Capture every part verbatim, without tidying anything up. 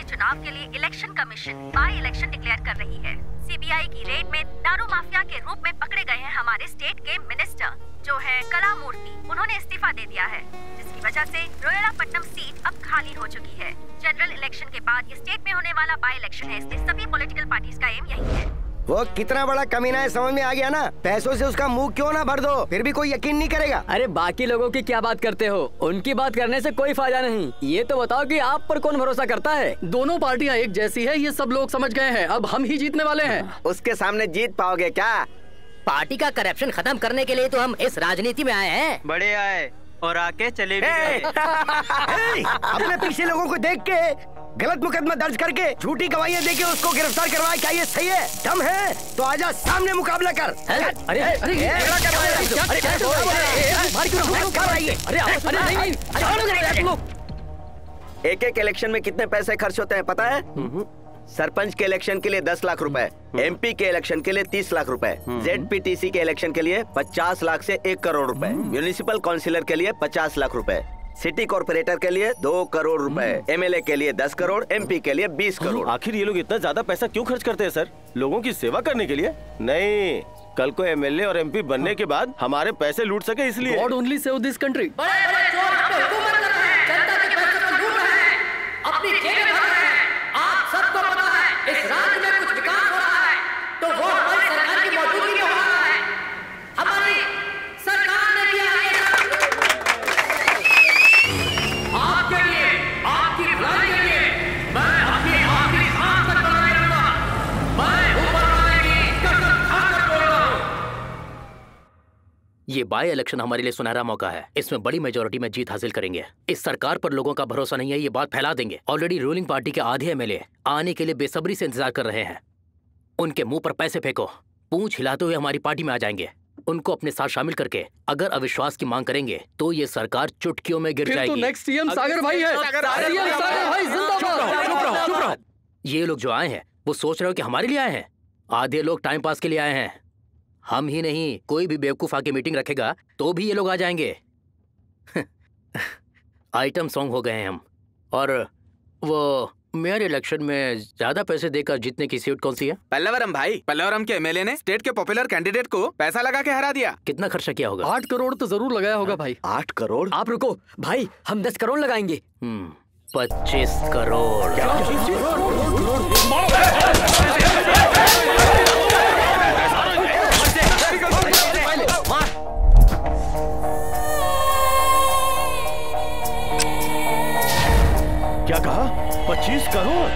चुनाव के लिए election commission by election declare कर रही है। सीबीआई की रेड में दारू माफिया के रूप में पकड़े गए हैं हमारे स्टेट के मिनिस्टर जो है कला मूर्ति। उन्होंने इस्तीफा दे दिया है, जिसकी वजह से रोयलापट्टनम सीट अब खाली हो चुकी है। जनरल इलेक्शन के बाद ये स्टेट में होने वाला बाई इलेक्शन है, इसलिए सभी पॉलिटिकल पार्टीज का एम यही है। वो कितना बड़ा कमीना है समझ में आ गया ना। पैसों से उसका मुंह क्यों ना भर दो, फिर भी कोई यकीन नहीं करेगा। अरे बाकी लोगों की क्या बात करते हो, उनकी बात करने से कोई फायदा नहीं। ये तो बताओ कि आप पर कौन भरोसा करता है। दोनों पार्टियां एक जैसी है, ये सब लोग समझ गए हैं। अब हम ही जीतने वाले हैं। उसके सामने जीत पाओगे क्या? पार्टी का करप्शन खत्म करने के लिए तो हम इस राजनीति में आए हैं। बड़े आए और आके चले भी गए। अपने पीछे लोगों को देख के गलत मुकदमा दर्ज करके झूठी गवाहियां देके उसको गिरफ्तार करवाए, क्या ये सही है? दम है तो आजा सामने मुकाबला कर। अरे अरे एक एक इलेक्शन में कितने पैसे खर्च होते हैं पता है? सरपंच के इलेक्शन के लिए दस लाख रुपए, एमपी के इलेक्शन के लिए तीस लाख रुपए, जेडपीटीसी के इलेक्शन के लिए पचास लाख से एक करोड़ रुपए, म्यूनिसिपल काउंसिलर के लिए पचास लाख रुपए, सिटी कॉर्पोरेटर के लिए दो करोड़ रुपए, एमएलए के लिए दस करोड़, एमपी के लिए बीस करोड़। आखिर ये लोग इतना ज्यादा पैसा क्यों खर्च करते हैं सर? लोगों की सेवा करने के लिए? नहीं, कल को एमएलए और एमपी बनने के बाद हमारे पैसे लूट सके इसलिए। God only save this country. ये बाय इलेक्शन हमारे लिए सुनहरा मौका है। इसमें बड़ी मेजोरिटी में जीत हासिल करेंगे। इस सरकार पर लोगों का भरोसा नहीं है, ये बात फैला देंगे। ऑलरेडी रूलिंग पार्टी के आधे एमएलए आने के लिए बेसब्री से इंतजार कर रहे हैं। उनके मुंह पर पैसे फेंको, पूंछ हिलाते हुए हमारी पार्टी में आ जाएंगे। उनको अपने साथ शामिल करके अगर अविश्वास की मांग करेंगे तो ये सरकार चुटकियों में गिर जाएगी। तो नेक्स्ट सीएम सागर भाई है। सीएम सागर भाई जिंदाबाद। ये लोग जो आए हैं वो सोच रहे हो कि हमारे लिए आए हैं? आधे लोग टाइम पास के लिए आए हैं। हम ही नहीं, कोई भी बेवकूफ आके मीटिंग रखेगा तो भी ये लोग आ जाएंगे। आइटम सॉन्ग हो गए हैं हम। और वो मेयर इलेक्शन में ज्यादा पैसे देकर जीतने की सीट कौन सी है? पल्लवरम भाई। पल्लवरम के एमएलए ने स्टेट के पॉपुलर कैंडिडेट को पैसा लगा के हरा दिया। कितना खर्चा किया होगा? आठ करोड़ तो जरूर लगाया होगा भाई। आठ करोड़? आप रुको भाई, हम दस करोड़ लगाएंगे। हम्म, पच्चीस करोड़। क्या कहा? पच्चीस करोड़?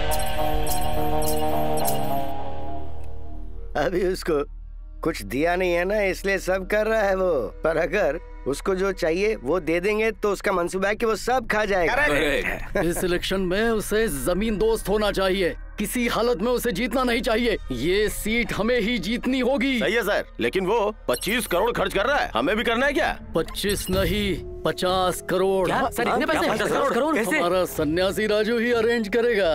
अभी उसको कुछ दिया नहीं है ना, इसलिए सब कर रहा है वो। पर अगर उसको जो चाहिए वो दे देंगे तो उसका मंसूबा है कि वो सब खा जाएगा। इस इलेक्शन में उसे जमीन दोस्त होना चाहिए, किसी हालत में उसे जीतना नहीं चाहिए। ये सीट हमें ही जीतनी होगी। सही है सर, लेकिन वो पच्चीस करोड़ खर्च कर रहा है, हमें भी करना है क्या? पच्चीस नहीं, पचास करोड़। क्या? सर इतने पैसे? पचास करोड़? करोड़? कैसे? हमारा सन्यासी राजू ही अरेंज करेगा।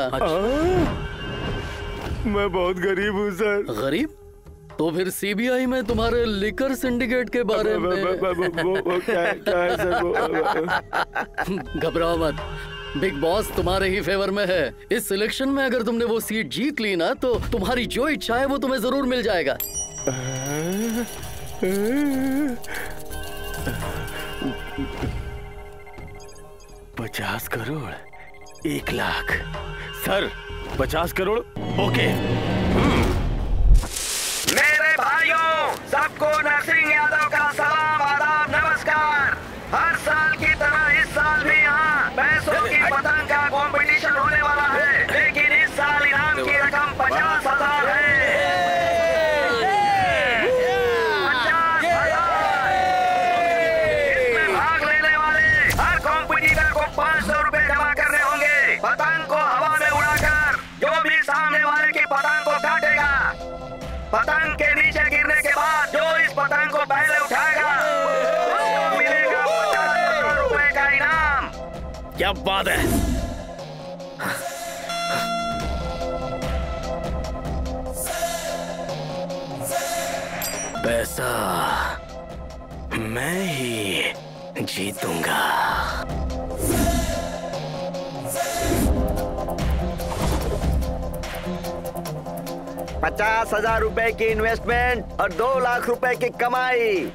मैं बहुत गरीब हूँ सर। गरीब? तो फिर सीबीआई में तुम्हारे लिकर सिंडिकेट के बारे में घबराओ मत, बिग बॉस तुम्हारे ही फेवर में है। इस सिलेक्शन में अगर तुमने वो सीट जीत ली ना तो तुम्हारी जो इच्छा है वो तुम्हें जरूर मिल जाएगा। पचास करोड़, एक लाख। सर पचास करोड़ ओके। मेरे भाइयों, सबको नरसिंह यादव का सलाम, आदाब, नमस्कार। हर साल की तरह इस साल भी यहाँ पैसों की पतंग का कंपटीशन होने वाला है, लेकिन इस साल इनाम की रकम पचास हजार है। पचास हजार। इसमें भाग लेने वाले हर कॉम्पिटिटर को पाँच सौ रुपए जमा करने होंगे। पतंग को हवा में उड़ाकर जो भी सामने वाले की पतंग को काटेगा, पतंग के नीचे गिरने के बाद जो इस पतंग को पहले उठाएगा उसको मिलेगा पचास हजार रुपए का इनाम। क्या बात है। पैसा मैं ही जीतूंगा। पचास हजार रूपए की इन्वेस्टमेंट और दो लाख रुपए की कमाई।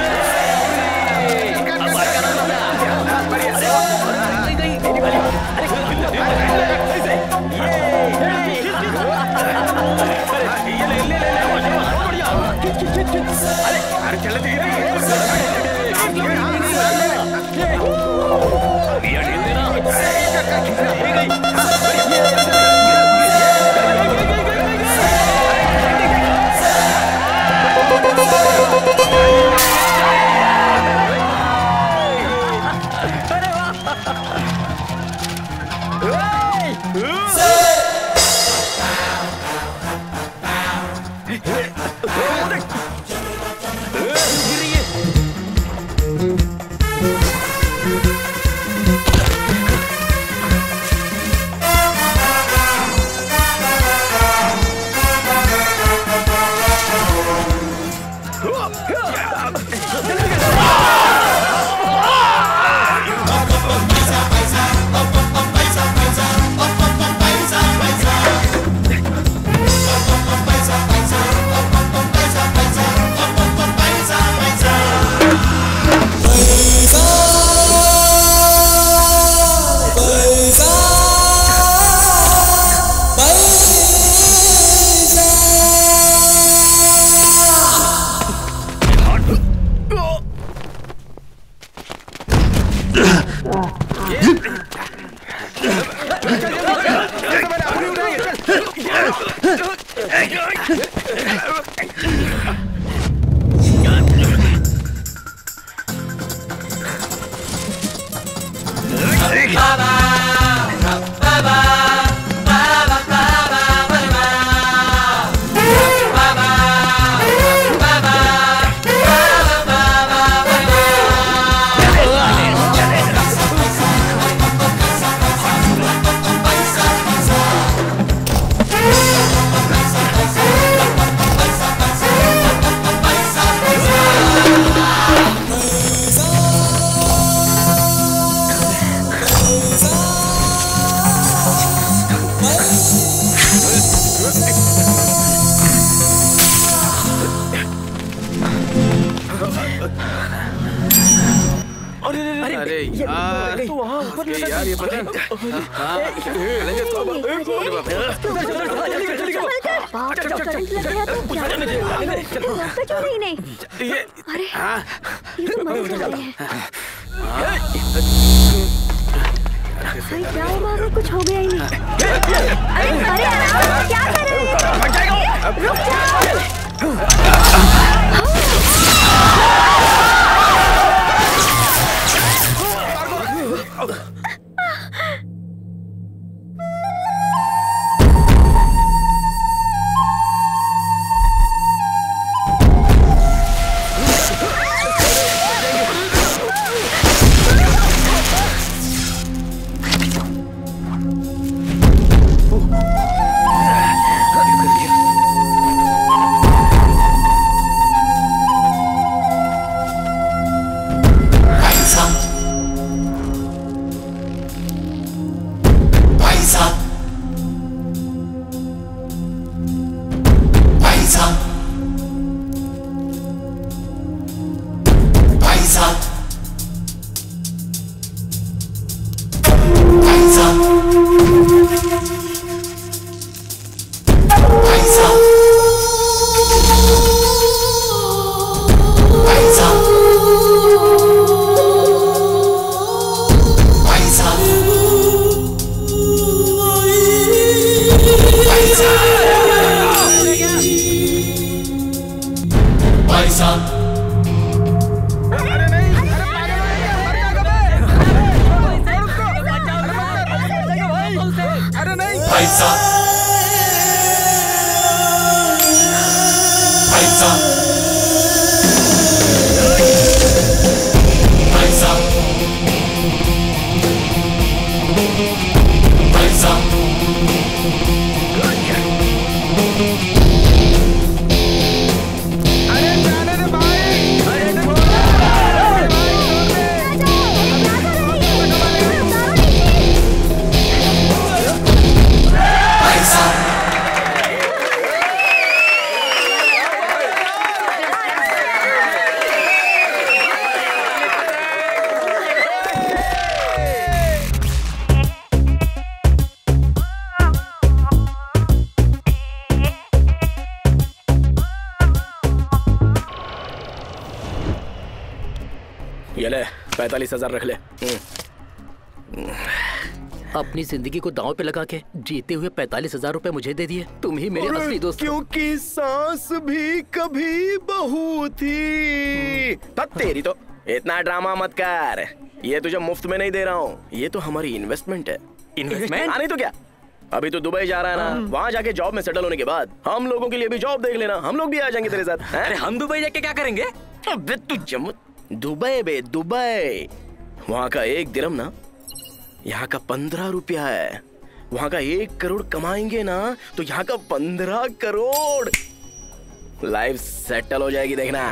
अरे यार तो वहाँ ऊपर यार ये पता क्या हुआ? कुछ हो गया ही नहीं। अरे अरे क्या कर रहे हैं? रुक जाओ। ये ले पैतालीस हजार रख ले। अपनी जिंदगी को दांव पे लगा के जीते हुए पैतालीस हजार रूपए मुझे दे दिए। तुम ही मेरे असली दोस्त। क्योंकि सांस भी कभी बहू थी। तब तेरी तो इतना ड्रामा मत कर, ये तुझे मुफ्त में नहीं दे रहा हूँ, ये तो हमारी इन्वेस्टमेंट है। इन्वेस्टमेंट? नहीं तो क्या, अभी तो दुबई जा रहा है ना, वहाँ जाके जॉब में सेटल होने के बाद हम लोगों के लिए भी जॉब देख लेना, हम लोग भी आ जाएंगे तेरे साथ। अरे हम दुबई जाके क्या करेंगे? अबे तू जम दुबई बे दुबई, वहाँ का एक दिरहम ना यहाँ का पंद्रह रुपया है। वहाँ का एक करोड़ कमाएंगे ना तो यहाँ का पंद्रह करोड़। लाइफ सेटल हो जाएगी, देखना।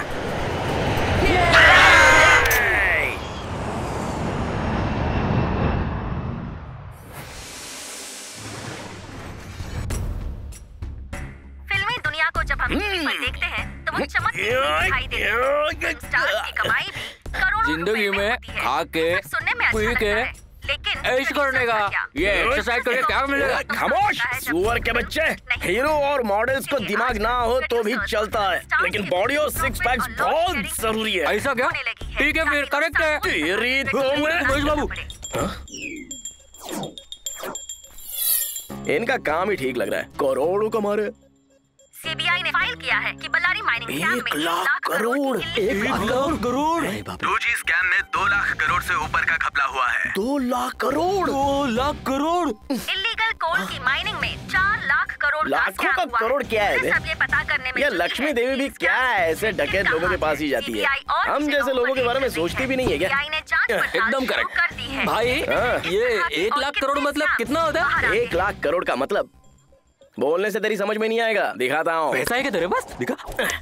फिल्मी दुनिया को जब हम टीवी पर देखते हैं तो वो चमकती हुई दिखाई देती है। स्टार्स की कमाई भी करोड़ों जिंदगी रुपए में होती है। खा के ये सब सुनने में अच्छा पी लगता के है, लेकिन ऐश करने का, ये एक्सरसाइज करके क्या मिलेगा? खामोश सुअर के बच्चे। हीरो और मॉडल्स को दिमाग ना हो तो भी चलता है, लेकिन बॉडी और सिक्स पैक्स बहुत जरूरी है। ऐसा क्या? ठीक है फिर, करेक्ट है। तेरी महेश बाबू, इनका काम ही ठीक लग रहा है, करोड़ों कमा रहे। सीबीआई ने फाइल किया है कि बल्लारी माइनिंग स्कैम में एक लाख करोड़, एक lakh crore, two G scam में दो लाख करोड़ से ऊपर का घपला हुआ है। दो लाख करोड़, दो लाख करोड़। इलीगल कोल की माइनिंग में चार लाख करोड़ लाखों का करोड़ क्या है? सब ये पता करने में ये जुटी लक्ष्मी है देवी भी कि क्या है, ऐसे डकैत लोगों के पास ही जाती है। हम जैसे लोगों के बारे में सोचती भी नहीं है क्या? सीबीआई ने जांच पड़ताल एकदम शुरू करेक्ट। कर दी है। भाई हाँ। ये एक लाख करोड़ मतलब कितना होता है? एक लाख करोड़ का मतलब बोलने से तेरी समझ में नहीं आएगा, दिखाता हूँ। पैसा है क्या तेरे पास? दिखा।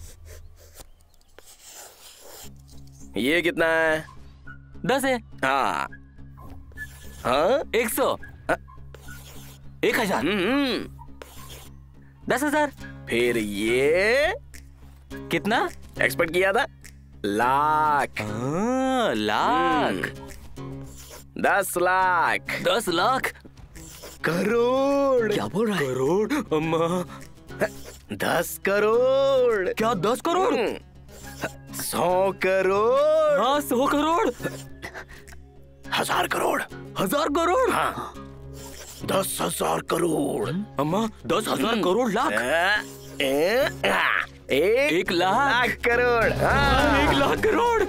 ये कितना है? दस है। हाँ हाँ एक सौ, एक हजार, हम्म, दस हजार। फिर ये कितना एक्सपेक्ट किया था? लाख। हाँ, लाख, दस लाख, दस लाख, करोड़। क्या बोल रहा है? करोड़ अम्मा, दस करोड़। क्या दस करोड़? हम्म, सौ करोड़। हाँ सौ करोड़, हजार करोड़। हजार करोड़, हाँ, दस हजार करोड़। अम्मा दस हजार करोड़ लाख, ए, ए, आ, एक, एक लाख, लाख करोड़। हाँ, एक लाख करोड़।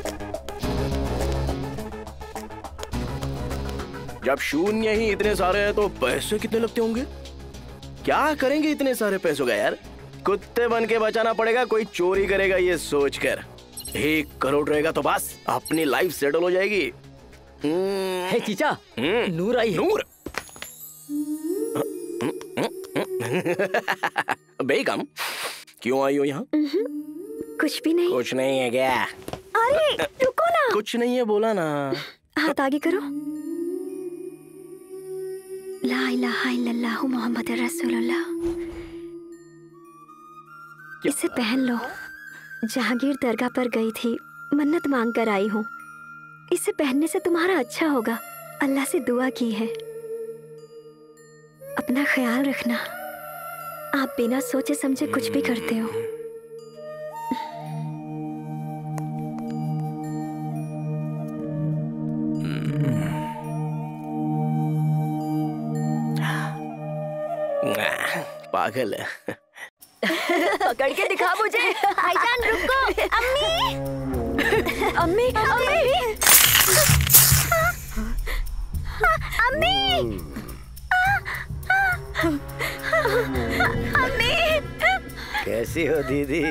जब शून्य ही इतने सारे हैं तो पैसे कितने लगते होंगे? क्या करेंगे इतने सारे पैसों का यार? कुत्ते बन के बचाना पड़ेगा, कोई चोरी करेगा ये सोचकर। एक करोड़ रहेगा तो बस अपनी लाइफ सेटल हो जाएगी। हे चीचा, हम्म, नूर आई है। नूर। बेगम क्यों आई हो यहाँ? कुछ भी नहीं। कुछ नहीं है क्या? अरे रुको ना। कुछ नहीं है बोला ना। हाथ आगे करो। ला इलाहा इल्लल्लाहु मोहम्मद रसूलुल्लाह। इसे पहन लो। जहांगीर दरगाह पर गई थी, मन्नत मांग कर आई हूँ। इसे पहनने से तुम्हारा अच्छा होगा, अल्लाह से दुआ की है। अपना ख्याल रखना। आप बिना सोचे समझे कुछ भी करते हो। पागल है। पकड़ के दिखा मुझे। भाईजान रुको। अम्मी अम्मी अम्मी अम्मी अम्मी। कैसी हो दीदी?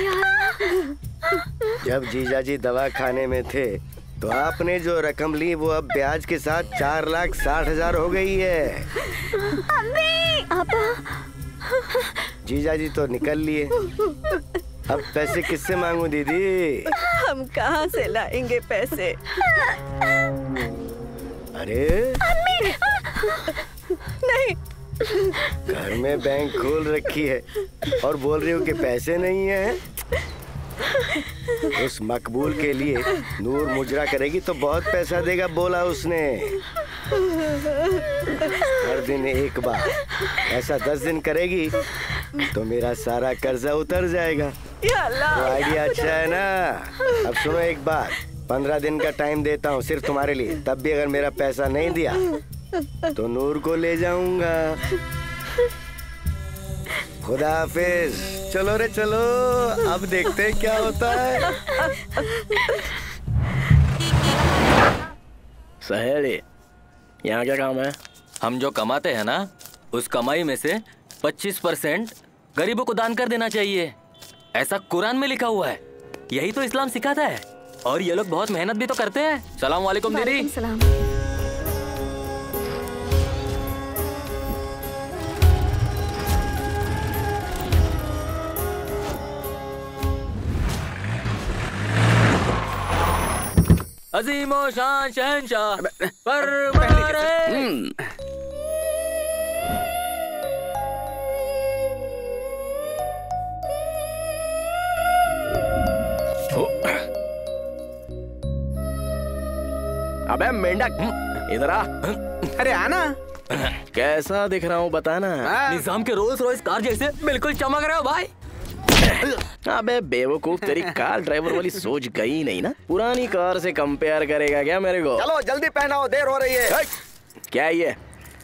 जब जीजाजी दवा खाने में थे तो आपने जो रकम ली वो अब ब्याज के साथ चार लाख साठ हजार हो गई है। अम्मी आपा। जीजाजी तो निकल लिए, अब पैसे किससे मांगू दीदी? हम कहाँ से लाएंगे पैसे? अरे नहीं, घर में बैंक खोल रखी है और बोल रही हूँ कि पैसे नहीं है। उस मकबूल के लिए नूर मुजरा करेगी तो बहुत पैसा देगा, बोला उसने। हर दिन एक बार, ऐसा दस दिन करेगी तो मेरा सारा कर्जा उतर जाएगा। या अल्लाह। तो आइडिया अच्छा है ना? अब सुनो एक बात, पंद्रह दिन का टाइम देता हूँ सिर्फ तुम्हारे लिए। तब भी अगर मेरा पैसा नहीं दिया तो नूर को ले जाऊंगा। खुदा हाफिज। चलो रे चलो, अब देखते हैं क्या होता है। सहेली, यहाँ क्या काम है? हम जो कमाते हैं ना, उस कमाई में से पच्चीस परसेंट गरीबों को दान कर देना चाहिए। ऐसा कुरान में लिखा हुआ है। यही तो इस्लाम सिखाता है। और ये लोग बहुत मेहनत भी तो करते हैं। सलाम वालेकुम दीदी। सलाम। अजीमो शान शहंशाह परवार है। अबे मेंढक, इधर आ। अरे आना। कैसा दिख रहा हूँ बताना। निजाम के रोल्स रॉयस कार जैसे बिल्कुल चमक रहे हो भाई। अबे बेवकूफ, तेरी कार ड्राइवर वाली सोच गई नहीं ना। पुरानी कार से कंपेयर करेगा क्या मेरे को? चलो जल्दी पहनाओ, देर हो रही है। क्या ये?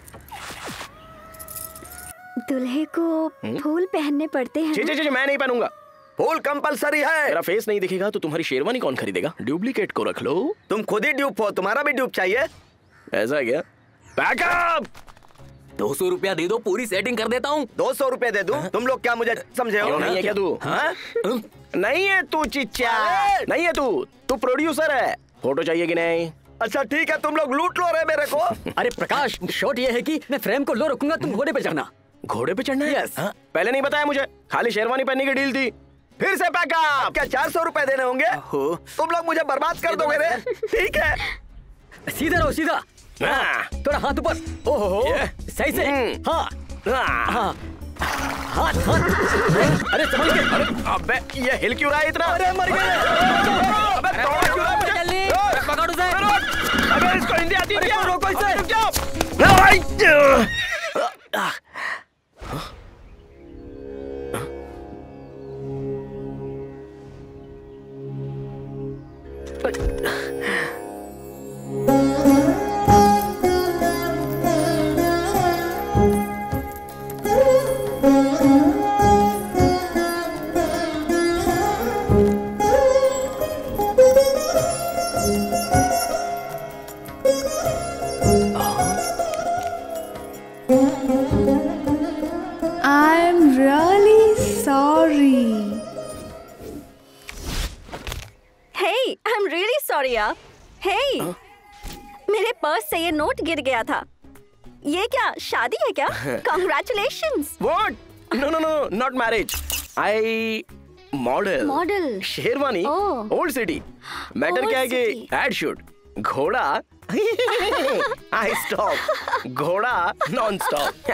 दूल्हे को फूल पहनने पड़ते हैं। जी जी जी, मैं नहीं पहनूंगा। फूल कंपलसरी है। मेरा फेस नहीं दिखेगा तो तुम्हारी शेरवानी कौन खरीदेगा? डुप्लीकेट को रख लो। तुम खुद ही ड्यूप हो, तुम्हारा भी ड्यूप चाहिए। ऐसा क्या? बैकअप। दो सौ रुपया दे दो, पूरी सेटिंग कर देता हूँ। दो सौ रुपए दे दूं? तुम लोग क्या मुझे समझे हो? नहीं है क्या तू? हाँ? नहीं है तू चिच्चा, नहीं है तू। तू प्रोड्यूसर है। फोटो चाहिए कि नहीं? अच्छा ठीक है, तुम लोग लूट लो रहे मेरे को। अरे प्रकाश, शॉट ये है कि मैं फ्रेम को लो रखूंगा, तुम घोड़े पे चढ़ना। घोड़े पे चढ़ना है? यस। हाँ? पहले नहीं बताया मुझे, खाली शेरवानी पहनने की डील थी। फिर से पैकअप। क्या चार सौ रुपए देने होंगे? तुम लोग मुझे बर्बाद कर दोगे रे। ठीक है, सीधा रहो, सीधा। हाँ। थोड़ा हाथ ऊपर। ओहो, सही से। हाँ हाँ हाथ हाथ। अरे समझ गए। अरे अबे ये हिल क्यों रहा है इतना? अरे मर गए। अबे तोड़ क्यों रहा है मुझे? जल्दी पकड़ो उसे। अबे इसको हिंदी आती है क्या? रोको इसे। रुक जाओ। I'm really sorry. Hey, I'm really sorry यार। Hey, मेरे पर्स से ये नोट गिर गया था। ये क्या शादी है क्या? Congratulations. What? No no no, not marriage. I model. Model. Sherwani. Oh. Old city. Matter Old क्या है कि city. Ad shoot. घोड़ा आई स्टॉप, घोड़ा नॉन स्टॉप।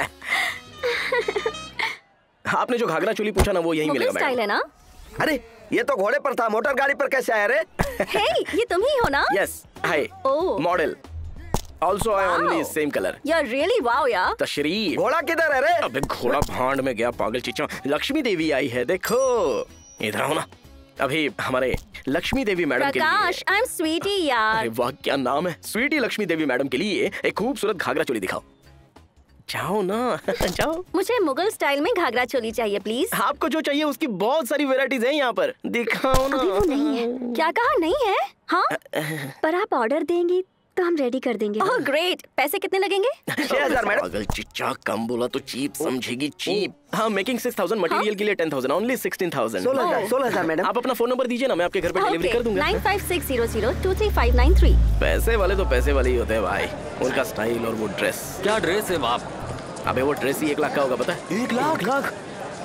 आपने जो घाघरा चोली पूछा ना, वो यही मुगल मिलेगा स्टाइल है मैडम। ना? अरे ये तो घोड़े पर था, मोटर गाड़ी पर कैसे आया रे? Hey, ये तुम ही हो ना? Yes, hi Oh. Model. Also I Wow. Only same colour. You're really wow यार। तशरीफ। घोड़ा किधर है रे? अबे घोड़ा भांड में गया पागल चिच्चा। लक्ष्मी देवी आई है, देखो इधर आओ ना। अभी हमारे लक्ष्मी देवी मैडम के लिए। प्रकाश, I'm sweetie यार। अरे वाह क्या नाम है। स्वीटी लक्ष्मी देवी मैडम के लिए एक खूबसूरत घाघरा चोली दिखाओ। जाओ ना जाओ। मुझे मुगल स्टाइल में घाघरा चोली चाहिए प्लीज। आपको जो चाहिए उसकी बहुत सारी वैरायटीज हैं यहाँ पर, दिखाओ ना। अभी वो नहीं है। क्या कहा नहीं है? हाँ? पर आप ऑर्डर देंगी तो हम रेडी कर देंगे। Oh great. पैसे कितने लगेंगे? छह हजार मैडम। पागल चिच्चा, कम बोला तो चीप समझेगी चीप। हाँ, मेकिंग सिक्स थाउजेंड, मटेरियल के लिए ten thousand, only sixteen thousand. सोलह हजार सोलह हजार मैडम। आप अपना फोन नंबर दीजिए ना, मैं आपके घर पे डिलीवरी कर दूंगा। Nine five six zero zero two three five nine three. पैसे वाले तो पैसे वाले ही होते हैं भाई, उनका स्टाइल और वो ड्रेस। क्या ड्रेस है बाप? अबे वो ड्रेस ही एक लाख का होगा, पता है? एक लाख लाख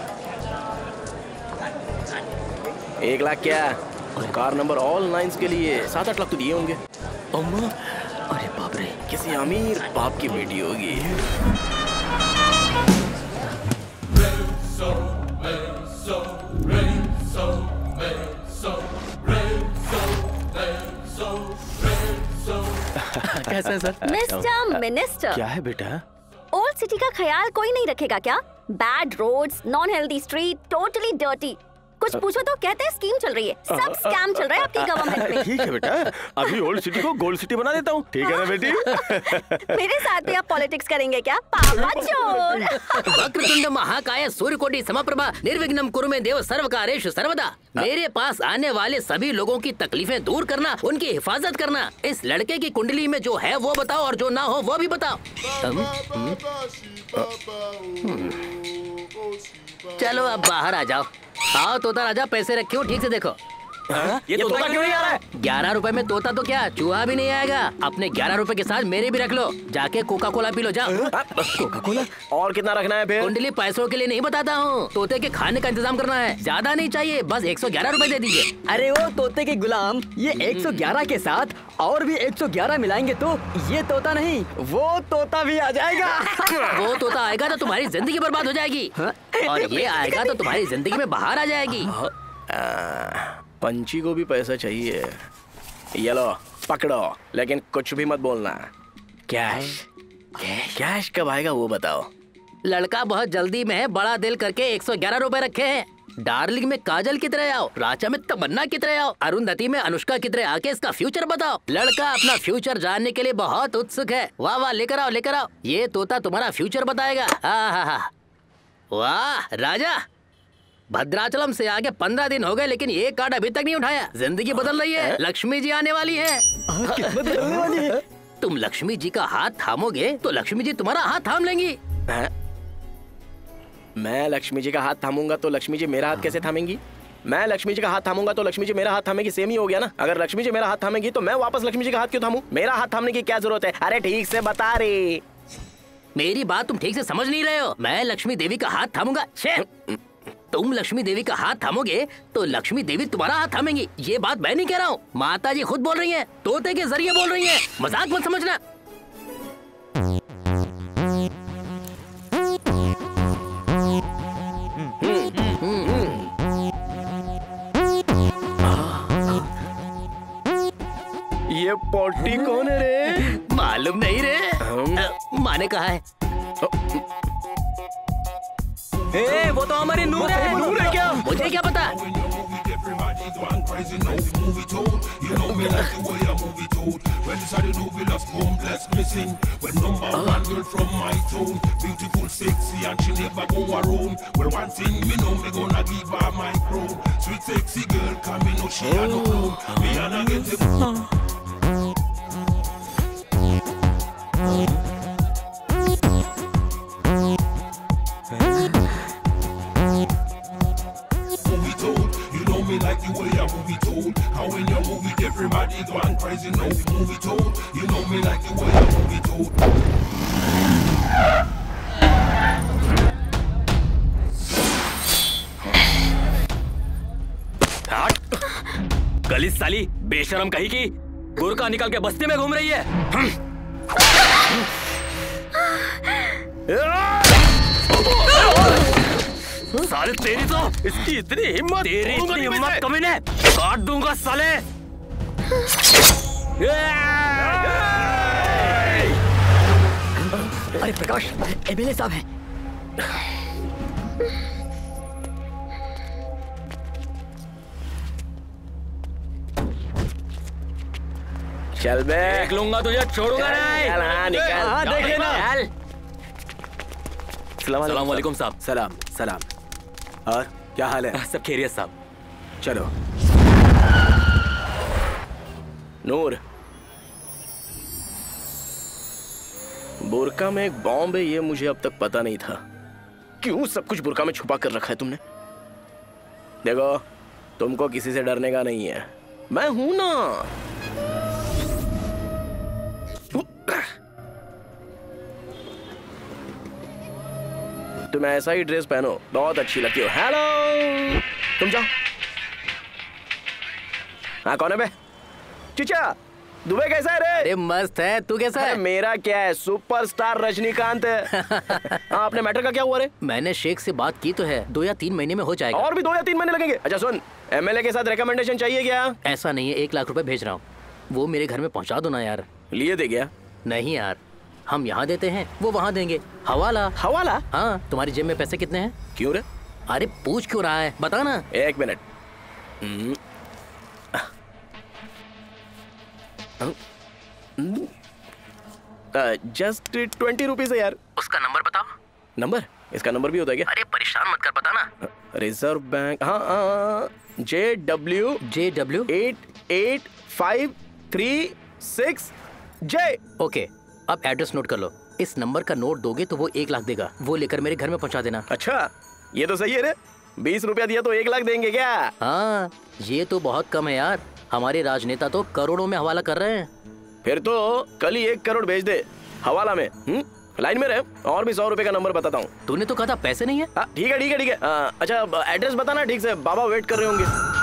एक लाख क्या? कार नंबर ऑल नाइन्स के लिए सात आठ लाख तो दिए होंगे। अम्मा, अरे बाप रे, किसी अमीर बाप की बेटी होगी। कैसा है सर? मिस्टर मिनिस्टर, क्या है बेटा? ओल्ड सिटी का ख्याल कोई नहीं रखेगा क्या? Bad roads, non healthy street, totally dirty. कुछ पूछो तो कहते हैं स्कीम चल रही है। सब स्कैम चल रहा है आपकी गवर्नमेंट में। ठीक है बेटा, अभी ओल्ड सिटी को गोल्ड सिटी बना देता हूँ, ठीक है ना बेटी? मेरे साथ भी आप पॉलिटिक्स करेंगे क्या पापा चोर? वक्रतुंड महाकाय सूर्यकोटि समप्रभा निर्विघ्नं कुरु मे देव सर्वकार्येषु सर्वदा। मेरे पास आने वाले सभी लोगों की तकलीफें दूर करना, उनकी हिफाजत करना। इस लड़के की कुंडली में जो है वो बताओ और जो ना हो वो भी बताओ। हम, हम, चलो अब बाहर आ जाओ। आओ तोता राजा, पैसे रखे हो, ठीक से देखो। हाँ? ये, ये तोता, तोता क्यों नहीं आ रहा है? ग्यारह रुपए में तोता तो क्या चूहा भी नहीं आएगा। अपने ग्यारह रुपए के साथ मेरे भी रख लो। जाके कोका कोला पी लो, जाओ। Coca Cola? और कितना रखना है फिर? कुंडली पैसों के लिए नहीं बताता हूँ, तोते के खाने का इंतजाम करना है। ज्यादा नहीं चाहिए, बस एक सौ ग्यारह रूपए दे दीजिए। अरे वो तोते के गुलाम, ये एक सौ ग्यारह के साथ और भी एक सौ ग्यारह मिलाएंगे तो ये तोता नहीं वो तोता भी आ जाएगा। वो तोता आएगा तो तुम्हारी जिंदगी बर्बाद हो जाएगी और ये आएगा तो तुम्हारी जिंदगी में बाहर आ जाएगी। पंछी को भी पैसा चाहिए। ये लो पकड़ो, लेकिन कुछ भी मत बोलना। कैश कैश कैश कब आएगा वो बताओ। लड़का बहुत जल्दी में है, बड़ा दिल करके एक सौ ग्यारह रूपए रखे हैं। डार्लिंग में काजल की तरह आओ, राजा में तमन्ना की तरह आओ, अरुंधति में अनुष्का की तरह आके इसका फ्यूचर बताओ। लड़का अपना फ्यूचर जानने के लिए बहुत उत्सुक है। वाह वाह, लेकर आओ लेकर आओ, ये तोता तुम्हारा फ्यूचर बताएगा। हाँ हाँ हाँ, वाह राजा, भद्राचलम से आगे पंद्रह दिन हो गए लेकिन ये कार्ड अभी तक नहीं उठाया। जिंदगी बदल रही है, लक्ष्मी जी आने वाली है। बदलने वाली है। तुम लक्ष्मी जी का हाथ थामोगे तो लक्ष्मी जी तुम्हारा हाथ थाम लेंगी। मैं लक्ष्मी जी का हाथ थामूंगा तो लक्ष्मी जी मेरा हाथ कैसे थामेंगी? मैं लक्ष्मी जी का हाथ थामूंगा तो लक्ष्मी जी मेरा हाथ थामेगी, सेम ही हो गया ना। अगर लक्ष्मी जी मेरा हाथ थामेगी तो मैं वापस लक्ष्मी जी का हाथ क्यों थामूं? मेरा हाथ थामने की क्या जरूरत है? अरे ठीक से बता रे। मेरी बात तुम ठीक से समझ नहीं रहे हो। मैं लक्ष्मी देवी का हाथ थामूंगा। तुम लक्ष्मी देवी का हाथ थामोगे तो लक्ष्मी देवी तुम्हारा हाथ थामेंगी। ये बात मैं नहीं कह रहा हूँ, माता जी खुद बोल रही हैं, तोते के जरिए बोल रही हैं। मजाक मत समझना। ये पोटी कौन है रे? मालूम नहीं रे, माँ ने कहा है। ए, वो तो हमारी नूर है। नूर है क्या? मुझे क्या पता? Like the way a movie told, how in your movie everybody gone crazy. No movie told, you know me like the way a movie told. गली साली बेशरम कहीं की गुरका निकाल के बस्ती में घूम रही है। साले तेरी तो इसकी इतनी हिम्मत, तेरी इतनी हिम्मत कमीने, काट दूंगा साले। अरे प्रकाश, एमएलए साहब हैं। चल बे, देख लूंगा तुझे, छोड़ूंगा नहीं। चल हाँ निकल। हाँ देख लेना। सलाम वालेकुम साहब। सलाम सलाम। और क्या हाल है? सब खैरियत साहब। चलो। नूर, बुरका में एक बॉम्ब है ये मुझे अब तक पता नहीं था। क्यों सब कुछ बुरका में छुपा कर रखा है तुमने? देखो, तुमको किसी से डरने का नहीं है, मैं हूं ना। तुम ऐसा ही ड्रेस पहनो, बहुत अच्छी लगती हो। हेलो, तुम जाओ। हाँ कौन है बे? चीचा, दुबई कैसा है रे? अरे मस्त है, तू कैसा है? मेरा क्या है, सुपरस्टार रजनीकांत है। हाँ, अपने मैटर का क्या हुआ रे? मैंने शेख से बात की तो है, दो या तीन महीने में हो जाएगा। और भी दो या तीन महीने लगेंगे? अच्छा सुन, एमएलए के साथ रिकमेंडेशन चाहिए क्या? ऐसा नहीं है, एक लाख रुपए भेज रहा हूँ, वो मेरे घर में पहुँचा दो ना यार। लिए दे गया? नहीं यार, हम यहाँ देते हैं, वो वहाँ देंगे। हवाला। हवाला? हाँ, तुम्हारी जेब में पैसे कितने हैं? क्यों रे? अरे पूछ क्यों रहा है, बता ना। एक मिनट। जस्ट ट्वेंटी रुपीज है यार। उसका नंबर बताओ। नंबर? इसका नंबर भी होता है क्या? अरे परेशान मत कर, बता ना। रिजर्व बैंक, हाँ हाँ, J W J W eight eight five three six J. Okay, अब एड्रेस नोट कर लो। इस नंबर का नोट दोगे तो वो एक लाख देगा, वो लेकर मेरे घर में पहुंचा देना। अच्छा, ये तो सही है रे। बीस रुपया दिया तो एक लाख देंगे क्या? हाँ, ये तो बहुत कम है यार। हमारे राजनेता तो करोड़ों में हवाला कर रहे हैं। फिर तो कल ही एक करोड़ भेज दे हवाला में। हुँ? लाइन में रहे, और भी सौ रुपए का नंबर बताता हूँ। तूने तो कहा था पैसे नहीं है। ठीक है ठीक है ठीक है। अच्छा एड्रेस बताना ठीक से, बाबा वेट कर रहे होंगे।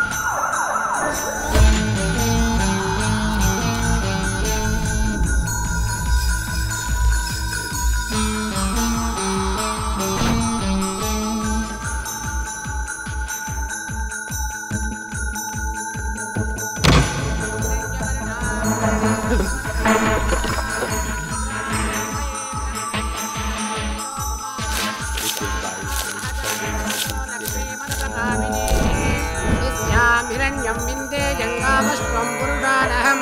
हिरण्यं विन्दे जङ्गामश्वं पुरुषानहम्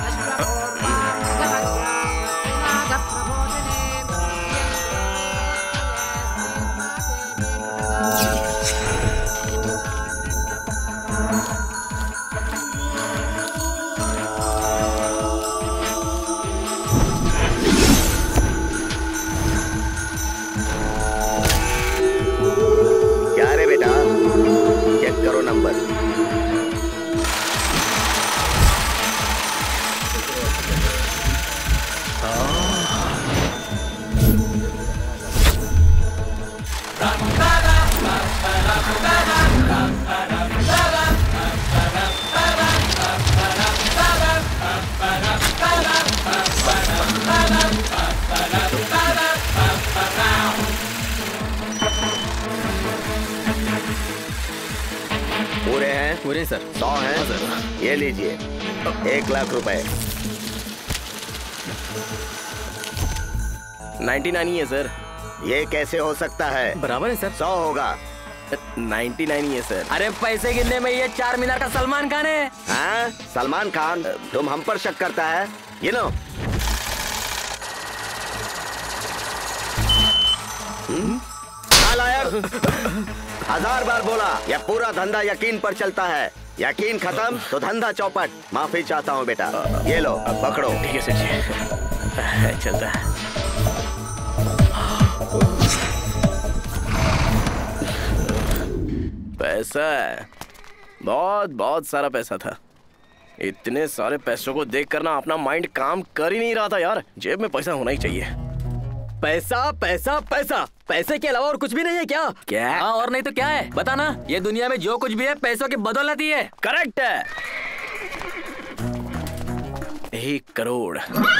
क्या रे बेटा, चेक करो नंबर। पूरे हैं? पूरे सर। सौ हैं? ये लीजिए, एक लाख रुपए। नाइन्टी नाइन ही है सर। ये कैसे हो सकता है? बराबर है सर। सौ होगा। नाइन्टी नाइन ही है सर। अरे पैसे गिनने में ये चार मीनार का सलमान खान है। हाँ? सलमान खान? तुम हम पर शक करता है? ये लो। हजार बार बोला, यह पूरा धंधा यकीन पर चलता है। यकीन खत्म तो धंधा चौपट। माफी चाहता हूँ बेटा, ये लो अब पकड़ो। ठीक है सर जी, चलता है। पैसा है, बहुत बहुत सारा पैसा था। इतने सारे पैसों को देख कर ना अपना माइंड काम कर ही नहीं रहा था यार। जेब में पैसा होना ही चाहिए। पैसा पैसा पैसा, पैसे के अलावा और कुछ भी नहीं है क्या? क्या? हाँ, और नहीं तो क्या है, बता ना। ये दुनिया में जो कुछ भी है पैसों की बदौलत ही है। करेक्ट है। एक करोड़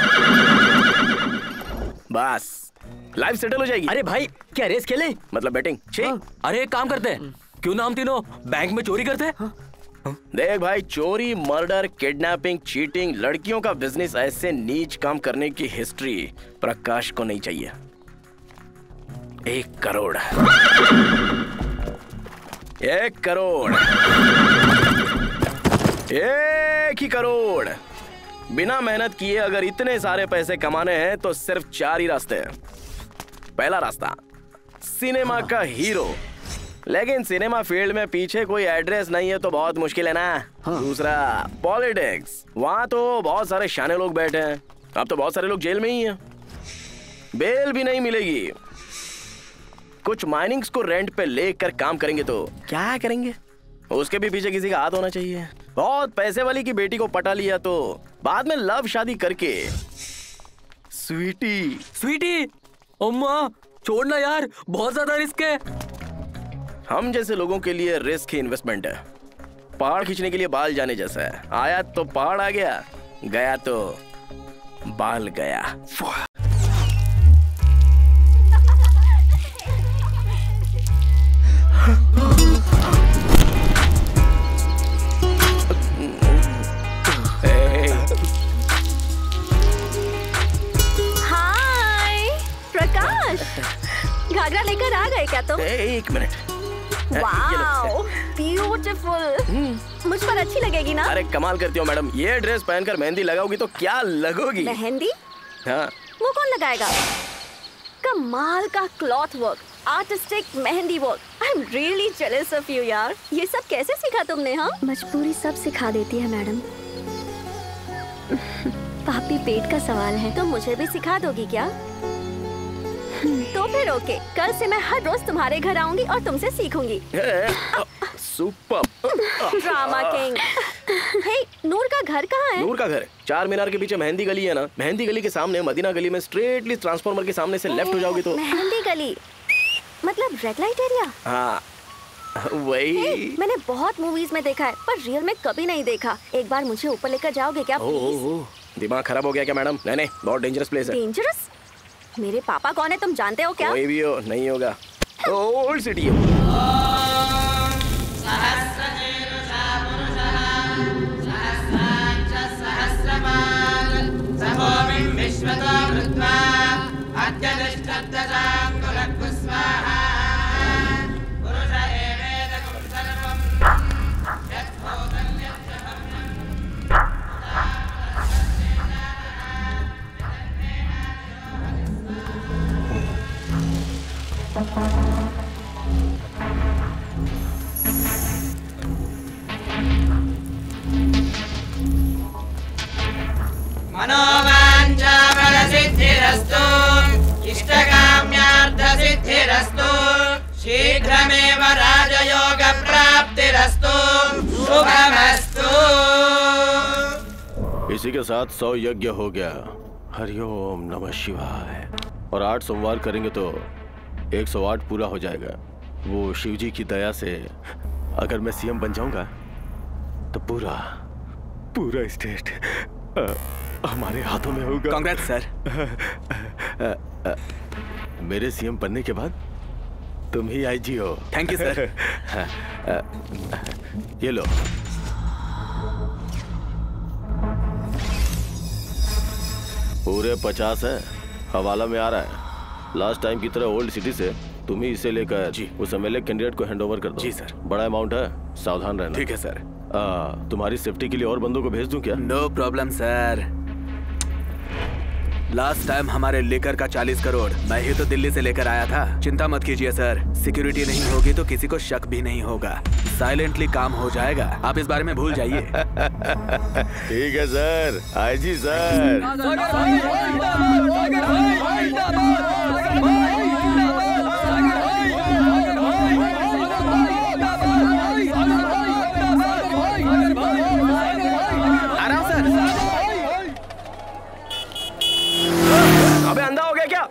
बस लाइफ सेटल हो जाएगी। अरे भाई, क्या रेस खेले? मतलब बैटिंग? हाँ। अरे एक काम करते हैं, क्यों ना हम तीनों बैंक में चोरी करते हैं? हाँ। देख भाई, चोरी, मर्डर, किडनैपिंग, चीटिंग, लड़कियों का बिजनेस, ऐसे नीच काम करने की हिस्ट्री प्रकाश को नहीं चाहिए। एक करोड़ एक करोड़ एक ही करोड़। बिना मेहनत किए अगर इतने सारे पैसे कमाने हैं तो सिर्फ चार ही रास्ते हैं। पहला रास्ता, सिनेमा का हीरो। लेकिन सिनेमा फील्ड में पीछे कोई एड्रेस नहीं है तो बहुत मुश्किल है ना। हाँ। दूसरा, पॉलिटिक्स। वहां तो बहुत सारे शाने लोग बैठे हैं। अब तो बहुत सारे लोग जेल में ही हैं। बेल भी नहीं मिलेगी। कुछ माइनिंग्स को रेंट पे लेकर काम करेंगे तो क्या करेंगे? उसके भी पीछे किसी का हाथ होना चाहिए। बहुत पैसे वाली की बेटी को पटा लिया तो बाद में लव शादी करके स्वीटी स्वीटी अम्मा छोड़ना यार, बहुत ज्यादा रिस्क है। हम जैसे लोगों के लिए रिस्क ही इन्वेस्टमेंट है। पहाड़ खींचने के लिए बाल जाने जैसा है। आया तो पहाड़ आ गया, गया तो बाल गया। हाय प्रकाश, घाघरा लेकर आ गए क्या तुम? एक मिनट, वाओ, ब्यूटीफुल। मुझ पर अच्छी लगेगी ना? अरे कमाल करती हो मैडम, ये ड्रेस पहनकर मेहंदी लगाओगी तो क्या लगोगी। मेहंदी? हाँ। वो कौन लगाएगा? कमाल का cloth work, artistic mehndi work. I am really jealous of you यार। ये सब कैसे सीखा तुमने? हाँ, मजबूरी सब सिखा देती है मैडम। पापी पेट का सवाल है। तो मुझे भी सिखा दोगी क्या? तो फिर ओके, कल से मैं हर रोज तुम्हारे घर आऊंगी और तुमसे सीखूंगी। Super. Drama king. Hey, Noor का घर कहाँ है? नूर का घर चार मीनार के पीछे मेहंदी गली है ना, मेहंदी गली के सामने मदीना गली में स्ट्रेटली ट्रांसफार्मर के सामने से लेफ्ट हो जाओगी तो। मेहंदी गली मतलब रेड लाइट एरिया? हाँ वही। hey, मैंने बहुत मूवीज में देखा है पर रियल में कभी नहीं देखा। एक बार मुझे ऊपर लेकर जाओगे क्या प्लीज? दिमाग खराब हो गया क्या मैडम? नहीं नहीं, बहुत डेंजरस प्लेस है। डेंजरस? मेरे पापा कौन है तुम जानते हो क्या? कोई भी हो, नहीं होगा। ओल्ड सिटी है। मनोवाञ्छा फलसिद्धिरस्तु, इष्टकाम्यार्थसिद्धिरस्तु, शीघ्रमेव राजयोगप्राप्तिरस्तु, शुभमस्तु। इसी के साथ सौ यज्ञ हो गया। हरिओम नमः शिवाय। और आठ सोमवार करेंगे तो एक सौ आठ पूरा हो जाएगा। वो शिव जी की दया से अगर मैं सीएम बन जाऊंगा तो पूरा पूरा स्टेट हमारे हाथों में होगा। कांग्रेस सर। मेरे सीएम बनने के बाद तुम ही आईजी हो। Thank you sir. ये लो। पूरे पचास है, हवाला में आ रहा है। लास्ट टाइम की तरह ओल्ड सिटी से तुम ही इसे लेकर जी उस एमएलए कैंडिडेट को हैंड ओवर कर दो। जी सर। बड़ा अमाउंट है, सावधान रहना। ठीक है सर। आ, तुम्हारी सेफ्टी के लिए और बंदों को भेज दूं क्या? No problem sir. Last time हमारे लेकर का चालीस करोड़ मैं ही तो दिल्ली से लेकर आया था। चिंता मत कीजिए सर, सिक्योरिटी नहीं होगी तो किसी को शक भी नहीं होगा। साइलेंटली काम हो जाएगा, आप इस बारे में भूल जाइए। ठीक है सर, आईजी सर। आराम सर। अबे अंधा हो गया क्या?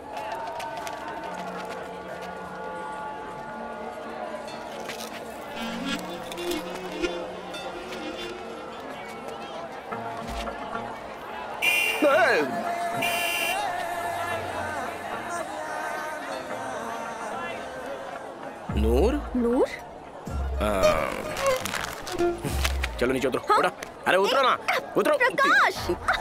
नूर? नूर? चलो नीचे उतरो। हाँ? अरे उतरो ना, उतरो। प्रकाश!